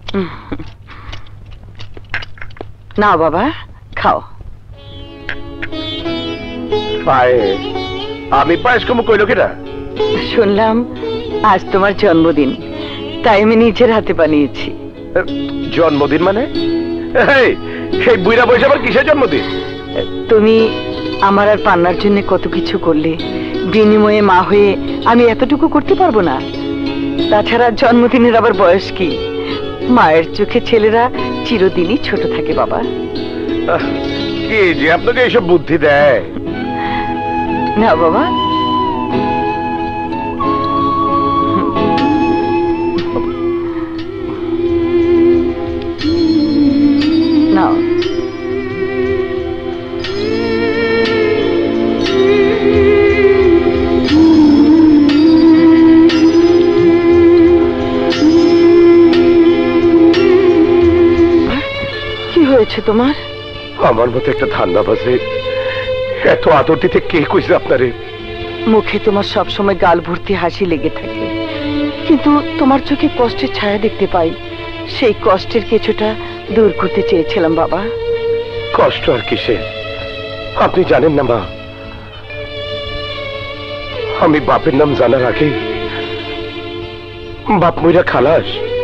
না বাবা, খাও। পায়েস? আমি পায়েস কম কইল কিনা? শুনলাম আজ তোমার জন্মদিন, তাই আমি নিজের হাতে বানিয়েছি। জন্মদিন মানে? সেই বুইরা বয়সে আবার কিসের জন্মদিন? তুমি আমার আর পান্নার জন্য কত কিছু করলে, বিনিময়ে মা হয়ে আমি এতটুকু করতে পারবো না? তাছাড়া জন্মদিনের আবার বয়স কি? মায়ের চোখে ছেলেরা চিরদিনই ছোট থাকে বাবা। কে যে আপনাকে এইসব বুদ্ধি দেয়? না বাবা, নাও। কি হয়েছে তোমার? আমার মতো একটা ধান্দাবাজে এত আদর দিতে কে কইছে আপনারে? মুখে তোমার সবসময় গাল ভর্তি হাসি লেগে থাকে, কিন্তু তোমার চোখে কষ্টের ছায়া দেখতে পাই। সেই কষ্টের কিছুটা দূর করতে চেয়েছিলাম বাবা। কষ্ট আর কিসের? আপনি জানেন না মা, আমি বাপের নাম জানার আগে বাপ মইরা খালাস।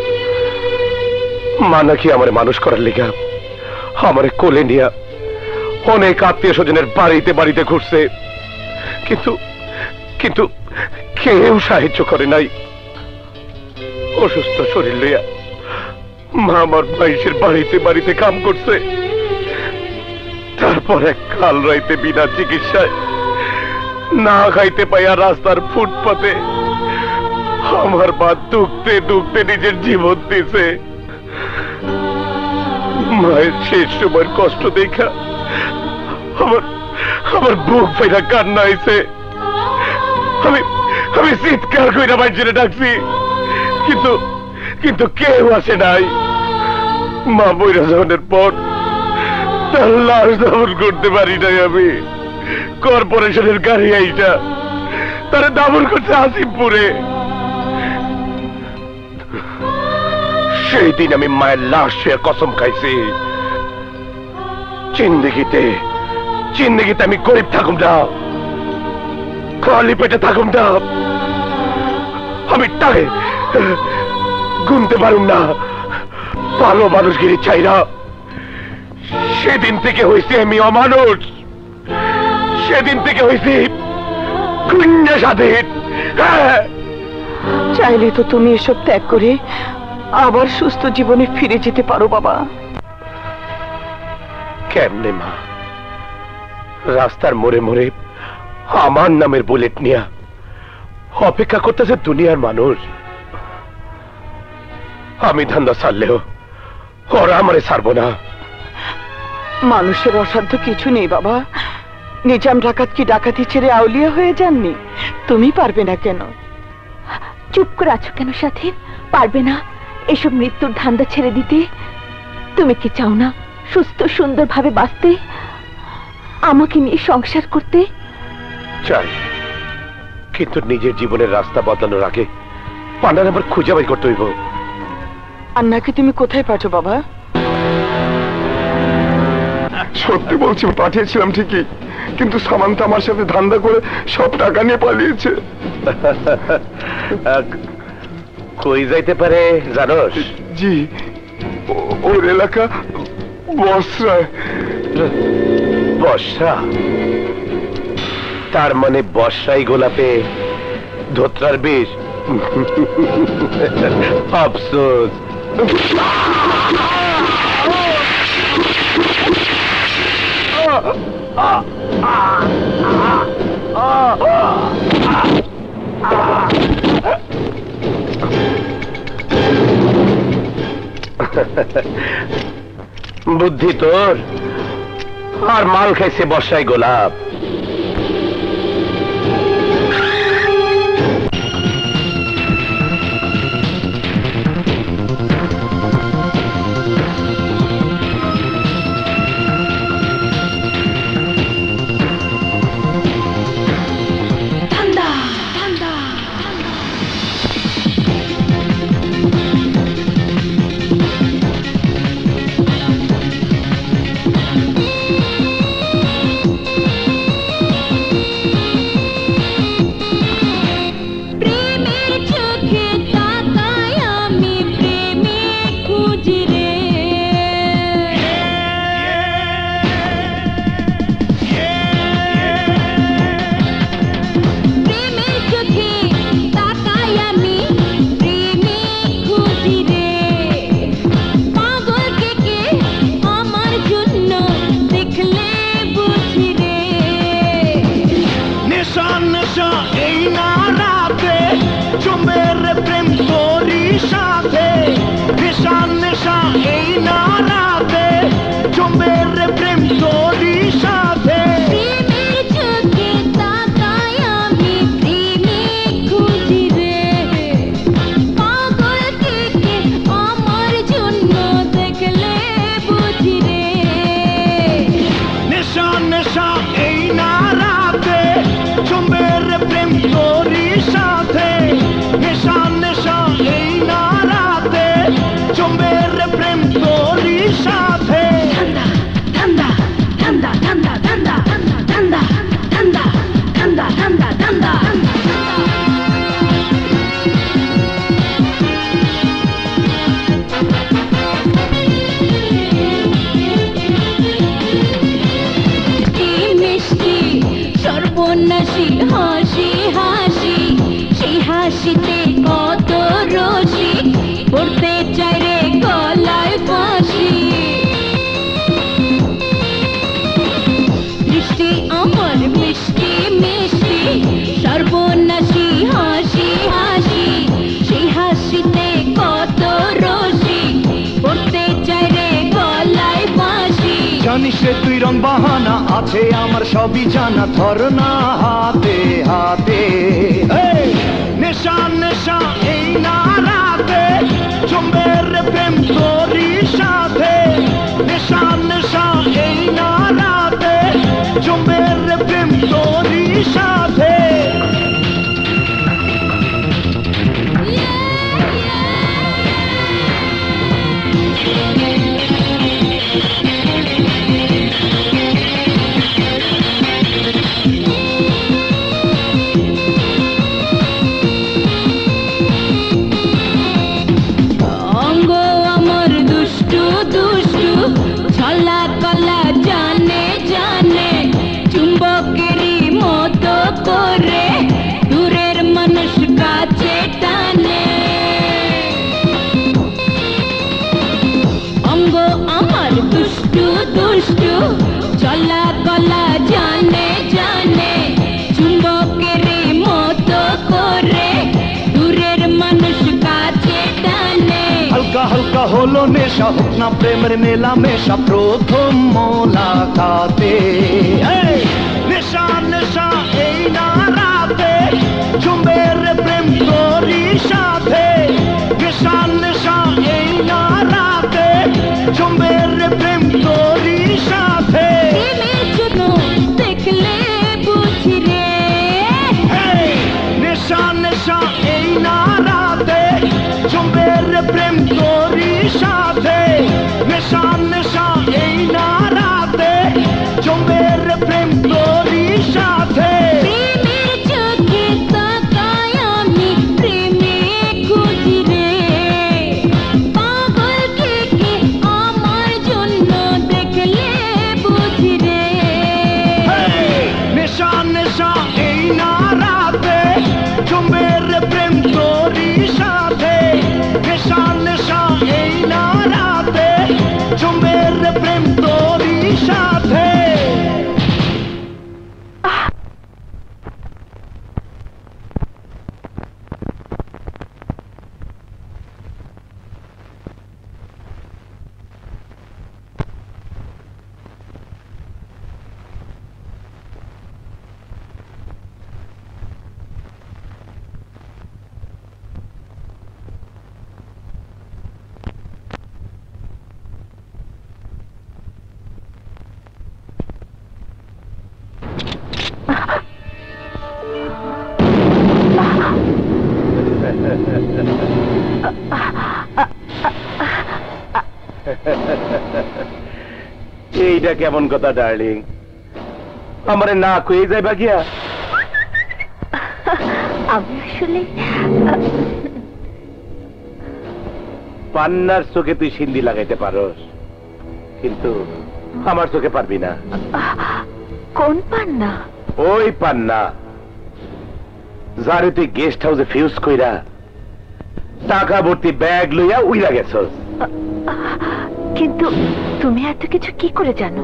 মা নাকি আমার মানুষ করার লেগা আমারে কোলে নিয়া অনেক আত্মীয় স্বজনের বাড়িতে বাড়িতে ঘুরছে, কিন্তু কিন্তু কেউ সাহায্য করে নাই। অসুস্থ শরীর লইয়া মা আমার মাইশের বাড়িতে বাড়িতে কাম করছে। তারপর এক কাল রাইতে বিনা চিকিৎসায় না খাইতে পাইয়া রাস্তার ফুটপাতে আমার মা দুঃখতে দুঃখতে নিজের জীবন দিছে। মায়ের শেষ সময়ের কষ্ট দেখা আমার আমার বুক ফেরা কান্না আইছে। আমি আমি চিৎকার কইরা বাইরে ডাকছি, কিন্তু কিন্তু কেউ আসে নাই। মা বইরা যাওয়ার পর তার লাশ দাফন করতে পারি নাই। আমি কর্পোরেশনের গাড়ি আইটা তারা দাফন করতে আসিমপুরে। সেই দিন আমি মায়ের লাশ শুয়ে কসম খাইছি, জিন্দেগিতে জিন্দেগিতে আমি গরিব থাকুম না, খালি পেটে থাকুম না। আমি তাকে গুনতে পারুম না, ভালো মানুষগিরি চাই না। সেদিন থেকে হয়েছি আমি অমানুষ, সেদিন থেকে হয়েছি গুণ্য স্বাধীন। চাইলে তো তুমি এসব ত্যাগ করে আবার সুস্থ জীবনে ফিরে যেতে পারো বাবা। কেমনে মা? রাস্তার মোড়ে মোড়ে আমার নামের বুলেট নিয়া অপেক্ষা করতেছে দুনিয়ার মানুষ। আমি ধান্দা ছাড়লেও ওরা আমারে ছাড়বো না। মানুষের অসাধ্য কিছু নেই বাবা। নিজাম ডাকাত কি ডাকাতি ছেড়ে আউলিয়া হয়ে যাননি? তুমি পারবে না কেন? চুপ করে আছো কেন সাথী? পারবে না এসব মৃত্যুর ধান্দা ছেড়ে দিতে? তুমি কি চাও না সুস্থ সুন্দর ভাবে বাঁচতে, আমাকে নিয়ে সংসার করতে? চাই, কিন্তু নিজের জীবনের রাস্তা বদলানোর আগে পান্ডার আবার খুঁজে বাই করতে হইব। আন্নাকে তুমি কোথায় পাঠো বাবা? সত্যি বলছি, পাঠিয়েছিলাম ঠিকই, কিন্তু সামান্তা আমার সাথে ধান্দা করে সব টাকা নিয়ে পালিয়েছে। কই যাইতে পারে জানোস? জি, ওর এলাকা বসরায়। বর্ষা? তার মানে বর্ষাই গোলাপে ধোত্রার বিষ। আফসোস। বুদ্ধি তোর, আর মাল খাইছে বর্ষায় গোলাপ। হাসিতে কত রসিক পড়তে চাই রে গলায় ফাঁসি দৃষ্টি আমার মিষ্টি মিষ্টি সর্বনাশী হাসি হাসি সেই হাসিতে কত রসিক পড়তে চাই রে গলায় ফাঁসি জানিস রে তুই রং বাহানা আছে আমার সবই জানা ধর না হাতে হাতে নেশা নেশা এই না রাতে জমবে রে প্রেম তোরই সাথে নেশা নেশা এই না রাতে জমবে রে প্রেম তোরই সাথে ছলা কলা জানে জানে চুম্বকেরই মতো করে দূরের মানুষ কাছে টানে অঙ্গ আমার দুষ্টু দুষ্টু ছলা কলা জানে জানে চুম্বকেরই মতো করে দূরের মানুষ কাছে টানে হালকা হালকা হলো নেশা হোক না প্রেমের মেলা মেশা প্রথম মোলাকাতে নেশা নেশা এই না রাতে জমবে রে প্রেম তোরই সাথে নেশা নেশা এই না রাতে জমবে রে প্রেম তোরই সাথে প্রেমের জন্য দেখলে বুঝি রে নেশা নেশা এই না রাতে জমবে রে প্রেম তোরই সাথে নেশা নেশা এই না রাতে জমবে রে প্রেম তোরই সাথে প্রেমের চোখে তাকাই আমি প্রেমে খুঁজি রে পাগল কে কে আমার জন্য দেখলে বুঝি রে নেশা নেশা এই না রাতে জমবে রে প্রেম তোরই সাথে নেশা নেশা এই না রাতে জমবে রে প্রেম তোরই সাথে এইটা কেমন কথা ডার্লিং আমারে না কয়ে যাইবা গিয়া আমি আসলে পান্নার চোখে তুই সিন্ধি লাগাইতে পারস কিন্তু আমার চোখে পারবি না কোন পান্না ওই পান্না যারে তুই গেস্ট হাউসে ফিউজ কইরা টাকা ভর্তি ব্যাগ লইয়া উইরা গেছস কিন্তু তুমি এত কিছু কি করে জানো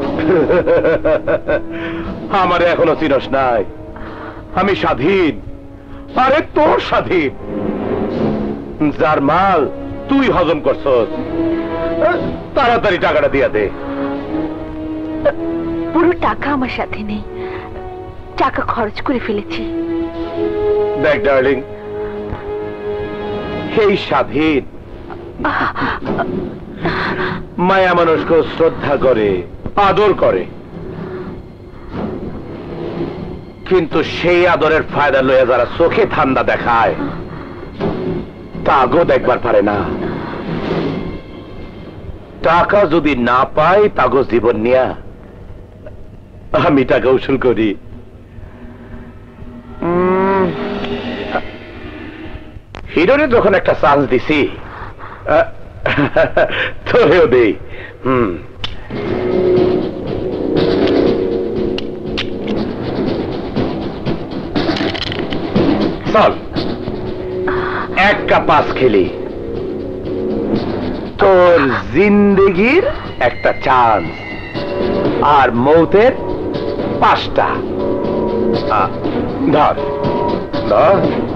আমারে এখনো চিনস নাই আমি স্বাধীন আরে তোর স্বাধীন যার মাল তুই হজম করছস তাড়াতাড়ি টাকাটা দিয়া দে পুরো টাকা আমার সাথে নেই টাকা খরচ করে ফেলেছি দেখ ডার্লিং সেই স্বাধীন মায়া মানুষকে শ্রদ্ধা করে আদর করে কিন্তু সেই আদরের ফায়দা লইয়া যারা চোখে ধান্দা দেখায় তাগো দেখবার পারে না টাকা যদি না পায় তাগো জীবন নিয়া আমি টাকা উসুল করি হিরোরে যখন একটা চান্স দিছি তোরেও দেই হুম চল এক কাপাস খেলি তোর জিন্দেগির একটা চান্স, আর মৌতের পাঁচটা। আ, ধর ধর।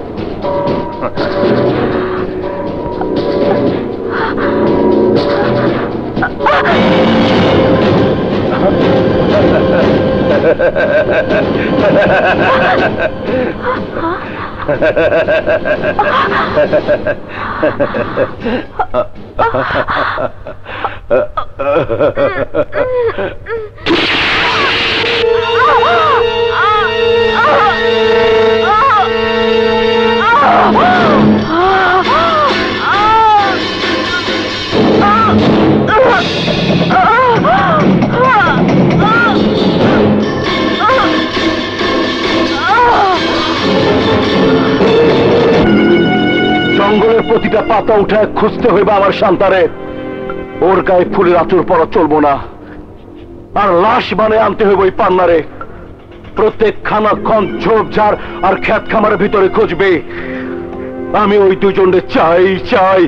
জঙ্গলের প্রতিটা পাতা উঠায় খুঁজতে হইবে আমার সন্তানে। ওর গায়ে ফুলের আঁচড় পড়া চলবো না, আর লাশ মানে আনতে হইব ওই পান্নারে। প্রত্যেক খানা খন ঝোপঝাড় আর ক্ষেত খামারের ভিতরে খুঁজবে। আমি ওই দুজনে চাই চাই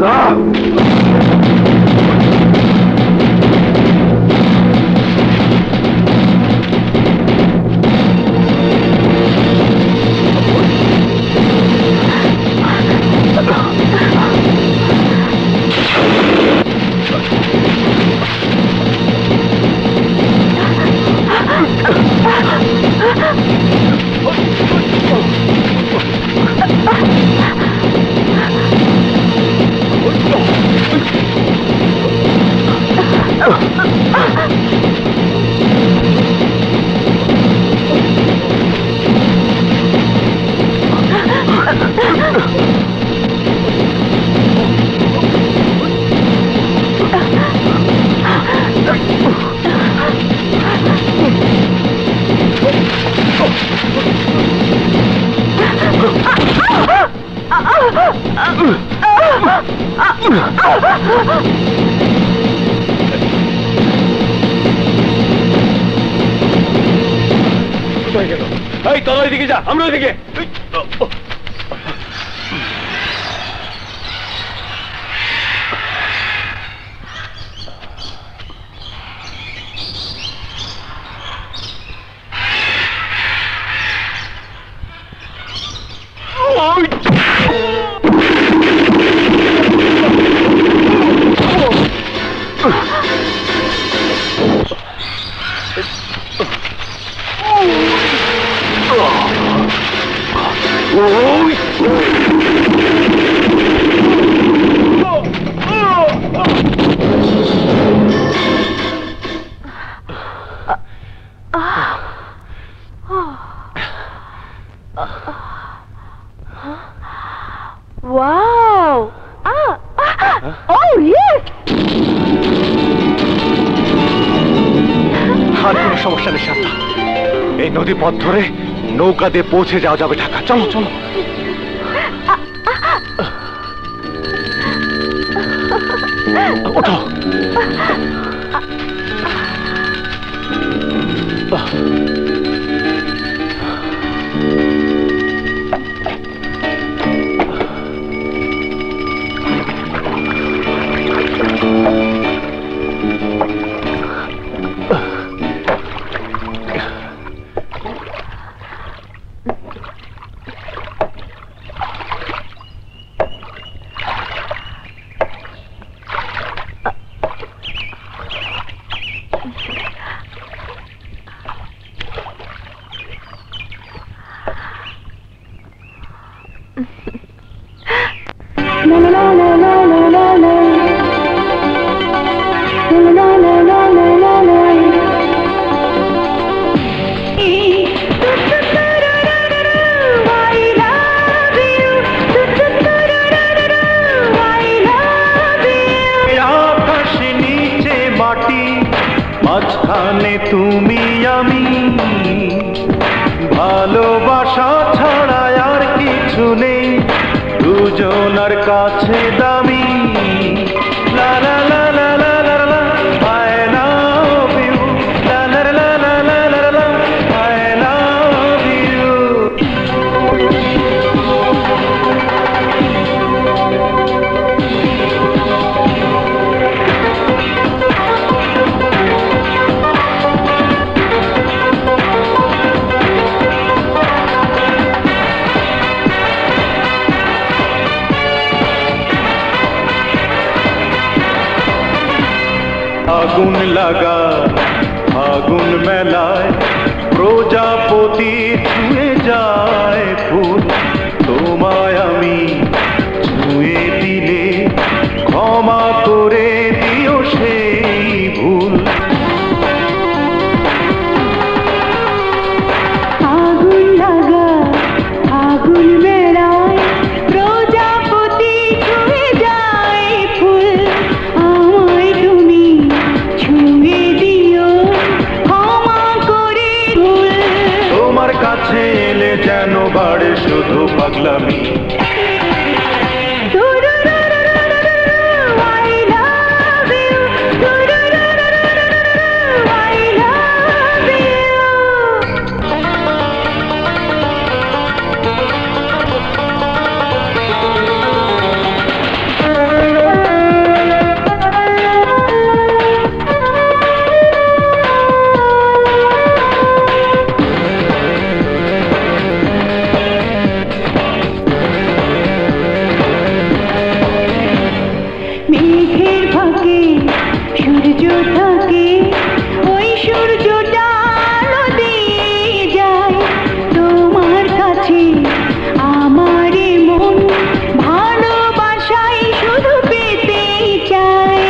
এই তোরা ওইদিকে যা, আমরা ওইদিকে। Wow! Ah! ah. Oh, yes! আর কোনো সমস্যা নেই শান্তা, এই নদী পথ ধরে নৌকা দিয়ে পৌঁছে যাওয়া যাবে ঢাকা। চলো চলো। ওঠো। মাঝখানে তুমি আমি, ভালোবাসা ছাড়া আর কিছু নেই, দুজনার কাছে দামি। লা লা লা লা লা লা লা, I love you. লা লা লা লা লা লা লা, I love you. আগুন লাগা আগুন মেলায় প্রজাপতি ছুঁয়ে যায় ফুল, তোমায় আমি ছুঁয়ে দিলে ক্ষমা করে দিও সেই ভুল। আগুন লাগা আগুন মেলায় প্রজাপতি ছুঁয়ে যায় ফুল, আমায় তুমি ছুঁয়ে দিও ক্ষমা করে ভুল। তোমার কাছে এলে যেন বাড়ে শুধু পাগলামি, মেঘের ফাঁকে সূর্য থাকে, ওই সূর্যটা আলো দিয়ে যায় তোমার কাছে, আমার মন ভালোবাসায় শুধু পেতে চায়।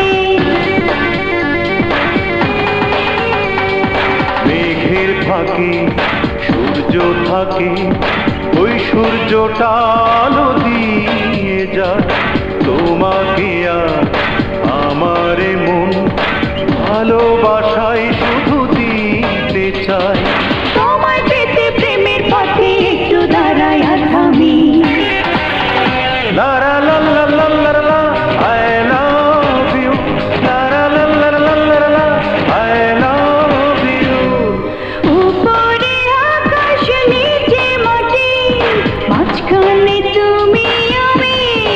মেঘের ফাঁকে সূর্য থাকে, ওই সূর্যটা আলো দিয়ে যায় তোমাকে, আর আমার মন ভালোবাসায় শুধু দিতে চায়। তোমায় পেতে প্রেমের পথে একটু দাঁড়ায় থামি, লা লা লা লা লা লা লা, I love you, লা লা লা লা লা লা লা, I love you। উপরে আকাশ নিচে মাটি, মাঝখানে তুমি আমি,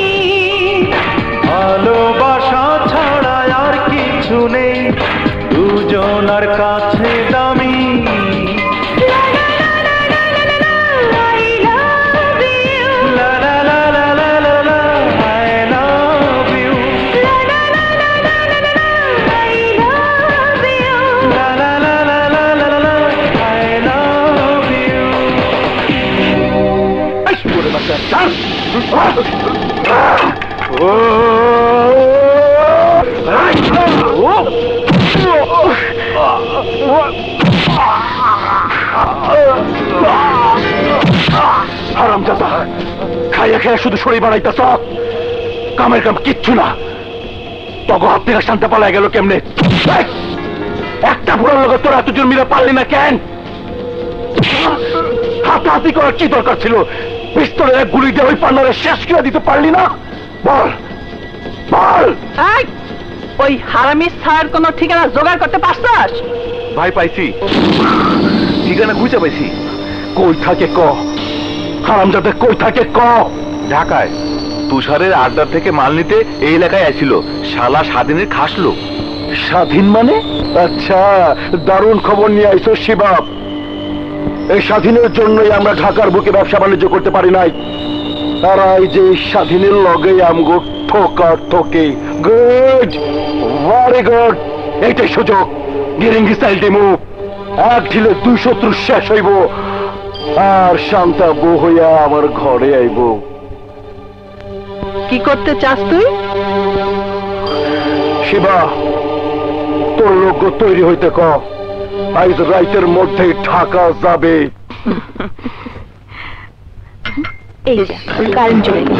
ভালোবাসা ছাড়া আর কিছু নেই দুজনার কাছে দামি। I love you, লা লা লা লা লা লা লা, I love you, I love you। লা লা লা লা লা লা লা, I love you। এই শুয়োরের বাচ্চা, ছাড়! ও! হারামজাদা, খাইয়া খাইয়া শুধু শরীর বাড়াইতেছ, কামের কাম কিচ্ছু না। তখন হাত থেকে শান্তি পালা গেল কেমনে? এই, একটা বুড়ার লোক তোরা এতজন মিলে পারলি না কেন? হাতাহাতি করার কি দরকার ছিল? পিস্তলের এক গুলি দিয়ে ওই পান্নারে শেষ করে দিতে পারলি না? বল বল। এই, ওই হারামি স্যার কোনো ঠিকানা জোগাড় করতে পারছাস? ভাই পাইছি, ঠিকানা খুঁজে পাইছি। কই থাকে ক? হারামজাদা কই থাকে ক? ঢাকায় তুষারের আড্ডা থেকে মাল নিতে এই এলাকায় আসছিল, শালা স্বাধীনের খাস লোক। স্বাধীন মানে? আচ্ছা, দারুণ খবর নিয়ে আইছো শিবাব। এই স্বাধীনের জন্যই আমরা ঢাকার বুকে ব্যবসা বাণিজ্য করতে পারি নাই। তারা এই যে স্বাধীনের লগে আমগো ঠোকার ঠোকে। Good, very good. এইটাই সুযোগ। গিরিঙ্গি স্টাইল টিমু এক ঢিলে দুই শত্রু শেষ হইব, আর শান্তা বউ হইয়া আমার ঘরে আইব। কি করতে চাস তুই? শিবা, তোর লোক তৈরি হইতে ক, আজ রাইতের মধ্যেই ঢাকা যাবে। এই যা কারেন্ট চলে গেল।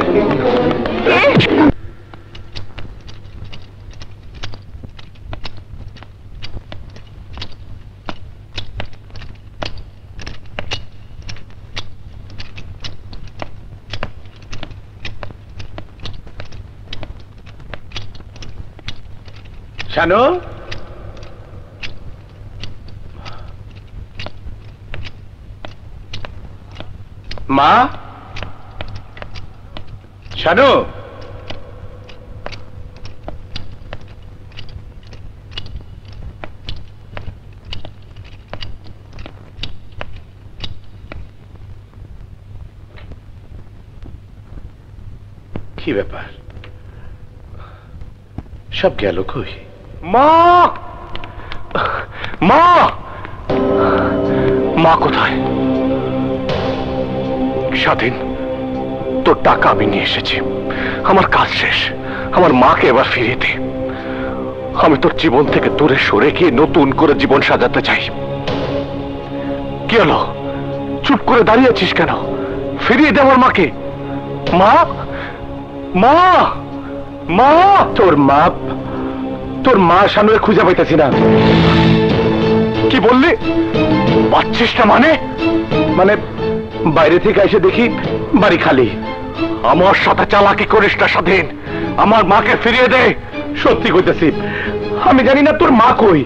শানু, মা, শানু, কি ব্যাপার? সব গেল কই? মা মা মা কোথায়? স্বাধীন, তোর টাকা আমি নিয়ে এসেছি, আমার কাজ শেষ, আমার মাকে এবার ফিরিয়ে দে। আমি তোর জীবন থেকে দূরে সরে গিয়ে নতুন করে জীবন সাজাতে চাই। কি হলো, চুপ করে দাঁড়িয়ে আছিস কেন? ফিরিয়ে দে আমার মাকে। মা মা মা তোর মা তোর মা সামনে খুঁজে পাইতেছি না। কি বললি? পাচ্ছিস না মানে? মানে বাইরে থেকে এসে দেখি বাড়ি খালি। আমার সাথে চালাকি করিস না স্বাধীন, আমার মাকে ফিরিয়ে দে। সত্যি কইতেছি, আমি জানি না তোর মা কই।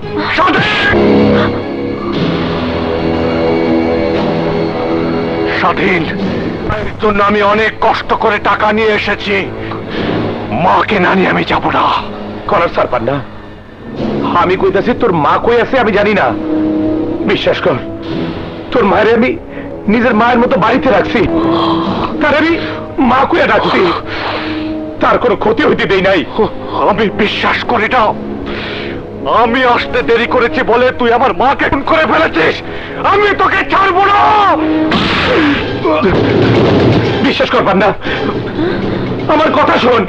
স্বাধীন, এর জন্য আমি অনেক কষ্ট করে টাকা নিয়ে এসেছি, মাকে না নিয়ে আমি যাব না। করার স্যার পান না, আমি কইতেছি তোর মা কই আছে আমি জানি না। বিশ্বাস কর, তোর মায়ের আমি নিজের মায়ের মতো বাড়িতে রাখছি, তার আমি মা কইয়া ডাকছি, তার কোনো ক্ষতি হইতে দেই নাই। আমি বিশ্বাস করি না, আমি আসতে দেরি করেছি বলে তুই আমার মাকে খুন করে ফেলেছিস। আমি তোকে ছাড়বো না। বিশ্বাস কর পান্না, আমার কথা শোন।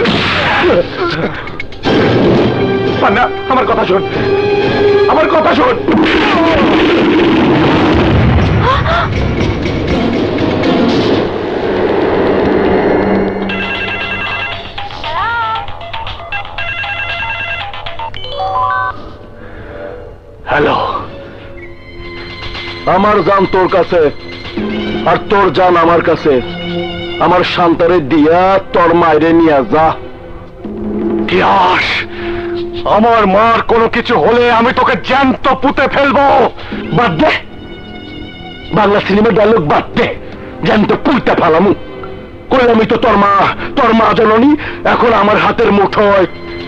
পান্না, আমার কথা শোন, আমার কথা শোন। হ্যালো, আমার জান তোর কাছে আর তোর জান আমার কাছে। আমার শান্তারে দিয়া তোর মায়েরে নিয়ে যা। আমার মার কোনো কিছু হলে আমি তোকে জ্যান্ত পুঁতে ফেলবো। বাদ দে, বাংলা সিনেমার ডায়লগ বাদ দে, জ্যান্ত পুঁতে ফেলামু। কইলামই তো তোর মা, তোর মা জননী এখন আমার হাতের মুঠোয়।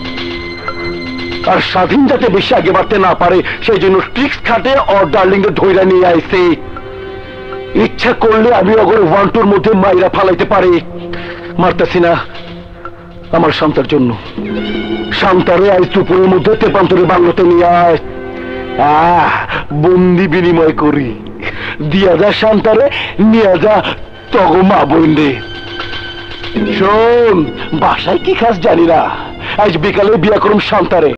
আর স্বাধীন যাতে বেশি আগে বাড়তে না পারে সেই জন্য ট্রিক্স খাটে ওর ডার্লিং এর ধৈর্য নিয়ে আইছে। ইচ্ছা করলে আমি ওগর ওয়ান টুর মধ্যে মাইরা ফালাইতে পারি, মারতেছি না। আমার শান্তার জন্য, শান্তারে আজ দুপুরের মধ্যে তেপান্তরে বাংলাতে নিয়ে আয়। আহ বন্দি বিনিময় করি, দিয়া যা শান্তারে, নিয়ে যা তগো মা বইন্দে। শোন, বাসায় কি খাস জানি না, আজ বিকালে বিয়া করুম শান্তারে।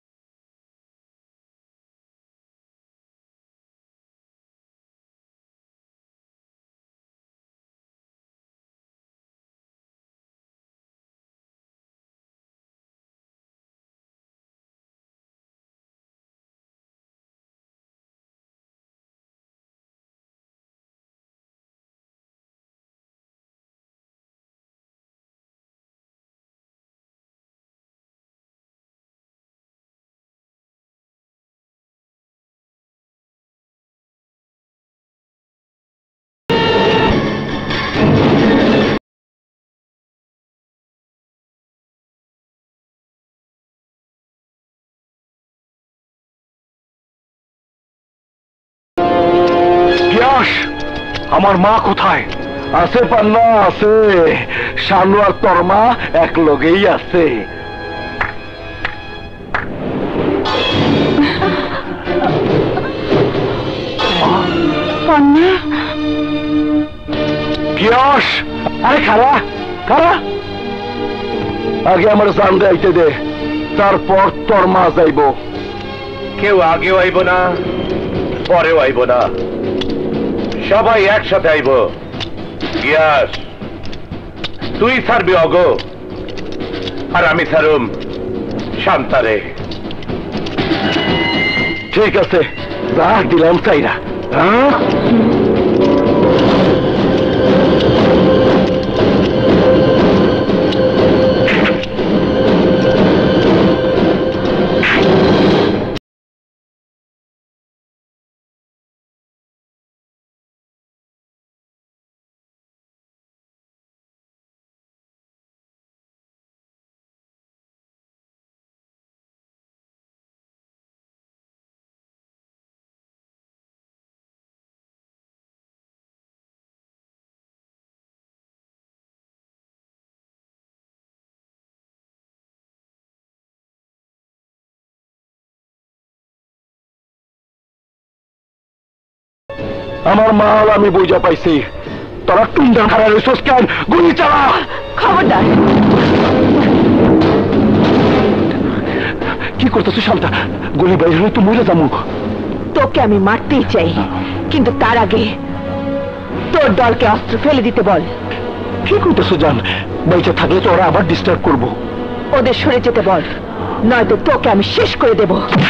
আমার মা কোথায়? আছে পান্না, আছে। শানু আর তোর মা এক লগেই আছে। পান্না, কিয়স? আরে খারা খারা, আগে আমার জান যাইতে দে, তারপর তোর মা যাইব। কেউ আগেও আইব না, পরেও আইব না, সবাই একসাথে আইব। গিয়াস, তুই ছাড়বি অগ, আর আমি ছাড়ুম শান্তারে। ঠিক আছে, যা দিলাম চাইরা। হ্যাঁ। আমার মাল আমি বুঝা পাইছি। তোরা টুন্ডার খারাপ রিসোর্স কেন? গুলি চালা। খবরদার। কি করতেছ শান্তা? গুলি বাইরে হলে তো মরে যাবো। তোকে আমি মারতেই চাই, কিন্তু তার আগে তোর দলকে অস্ত্র ফেলে দিতে বল। কি করতেছ জান? বাইচে থাকলে তো ওরা আবার ডিস্টার্ব করবো। ওদের সরে যেতে বল, নয়তো তোকে আমি শেষ করে দেব।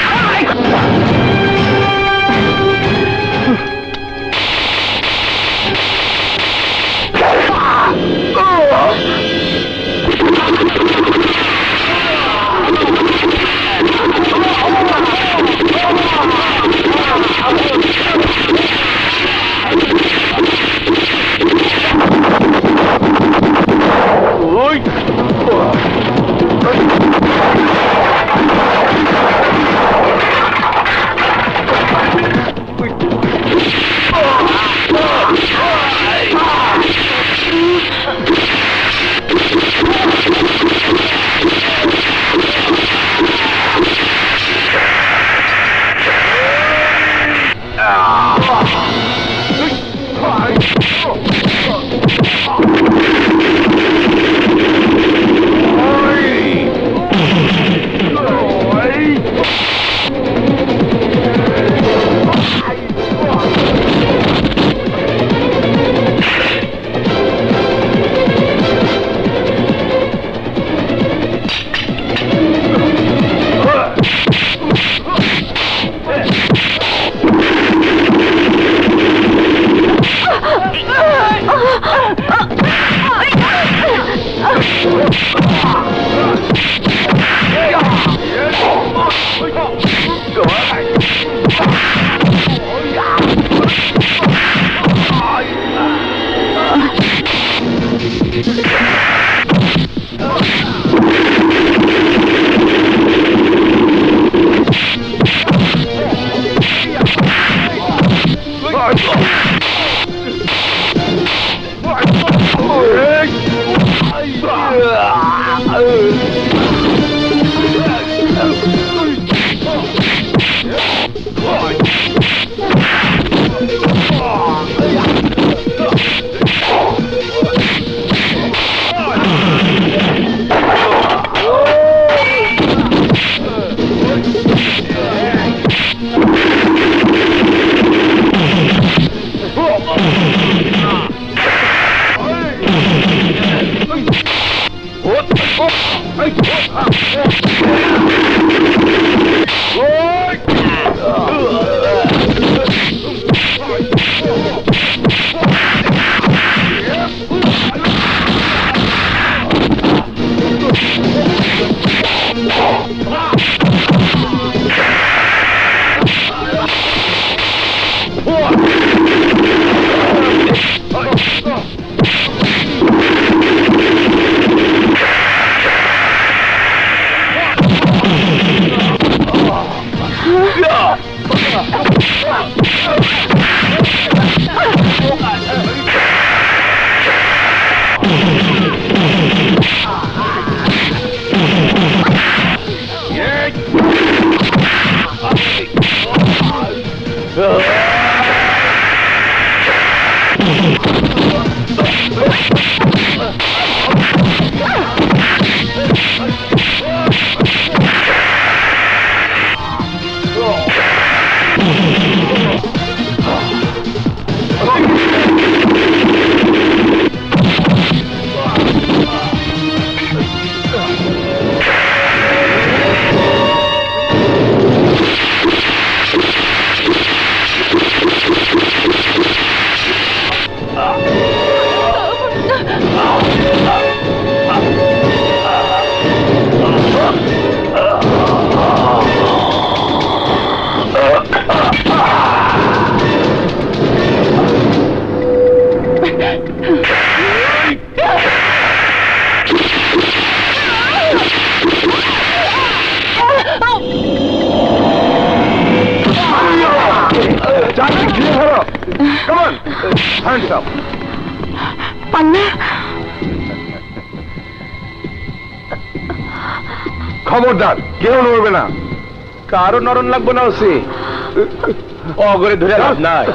খবরদার, কেউ নড়বে না। কারো নরম লাগবে না, ওসি অগরে ধরে লাভ নাই।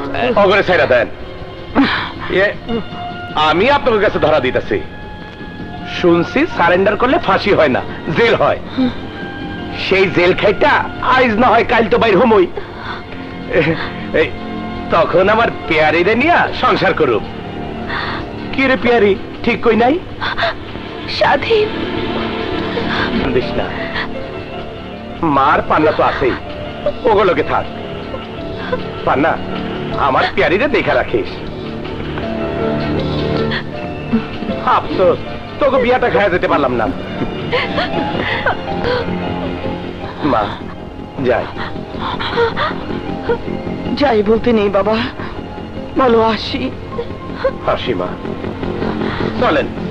অগরে ছাইরা দেন। এ, আমি আপনার কাছে ধরা দিতেছি, শুনছি সারেন্ডার করলে ফাঁসি হয় না, জেল হয়। সেই জেল খাইটা আইজ না হয় কাল তো বাইর হমই, তখন আমার পেয়ারিরে নিয়া সংসার করুম। কি রে পেয়ারি, ঠিক কই নাই? স্বাধীন দিস না, মার পান্না তো আছেই, ওগুলোকে থাক। পান্না, আমার পেয়ারিরে দেখা রাখিস। আফসোস তোকে বিয়াটা খাওয়া যেতে পারলাম না। মা যাই। যাই বলতে নেই বাবা, ভালো আসি। হাসি মা, চলেন।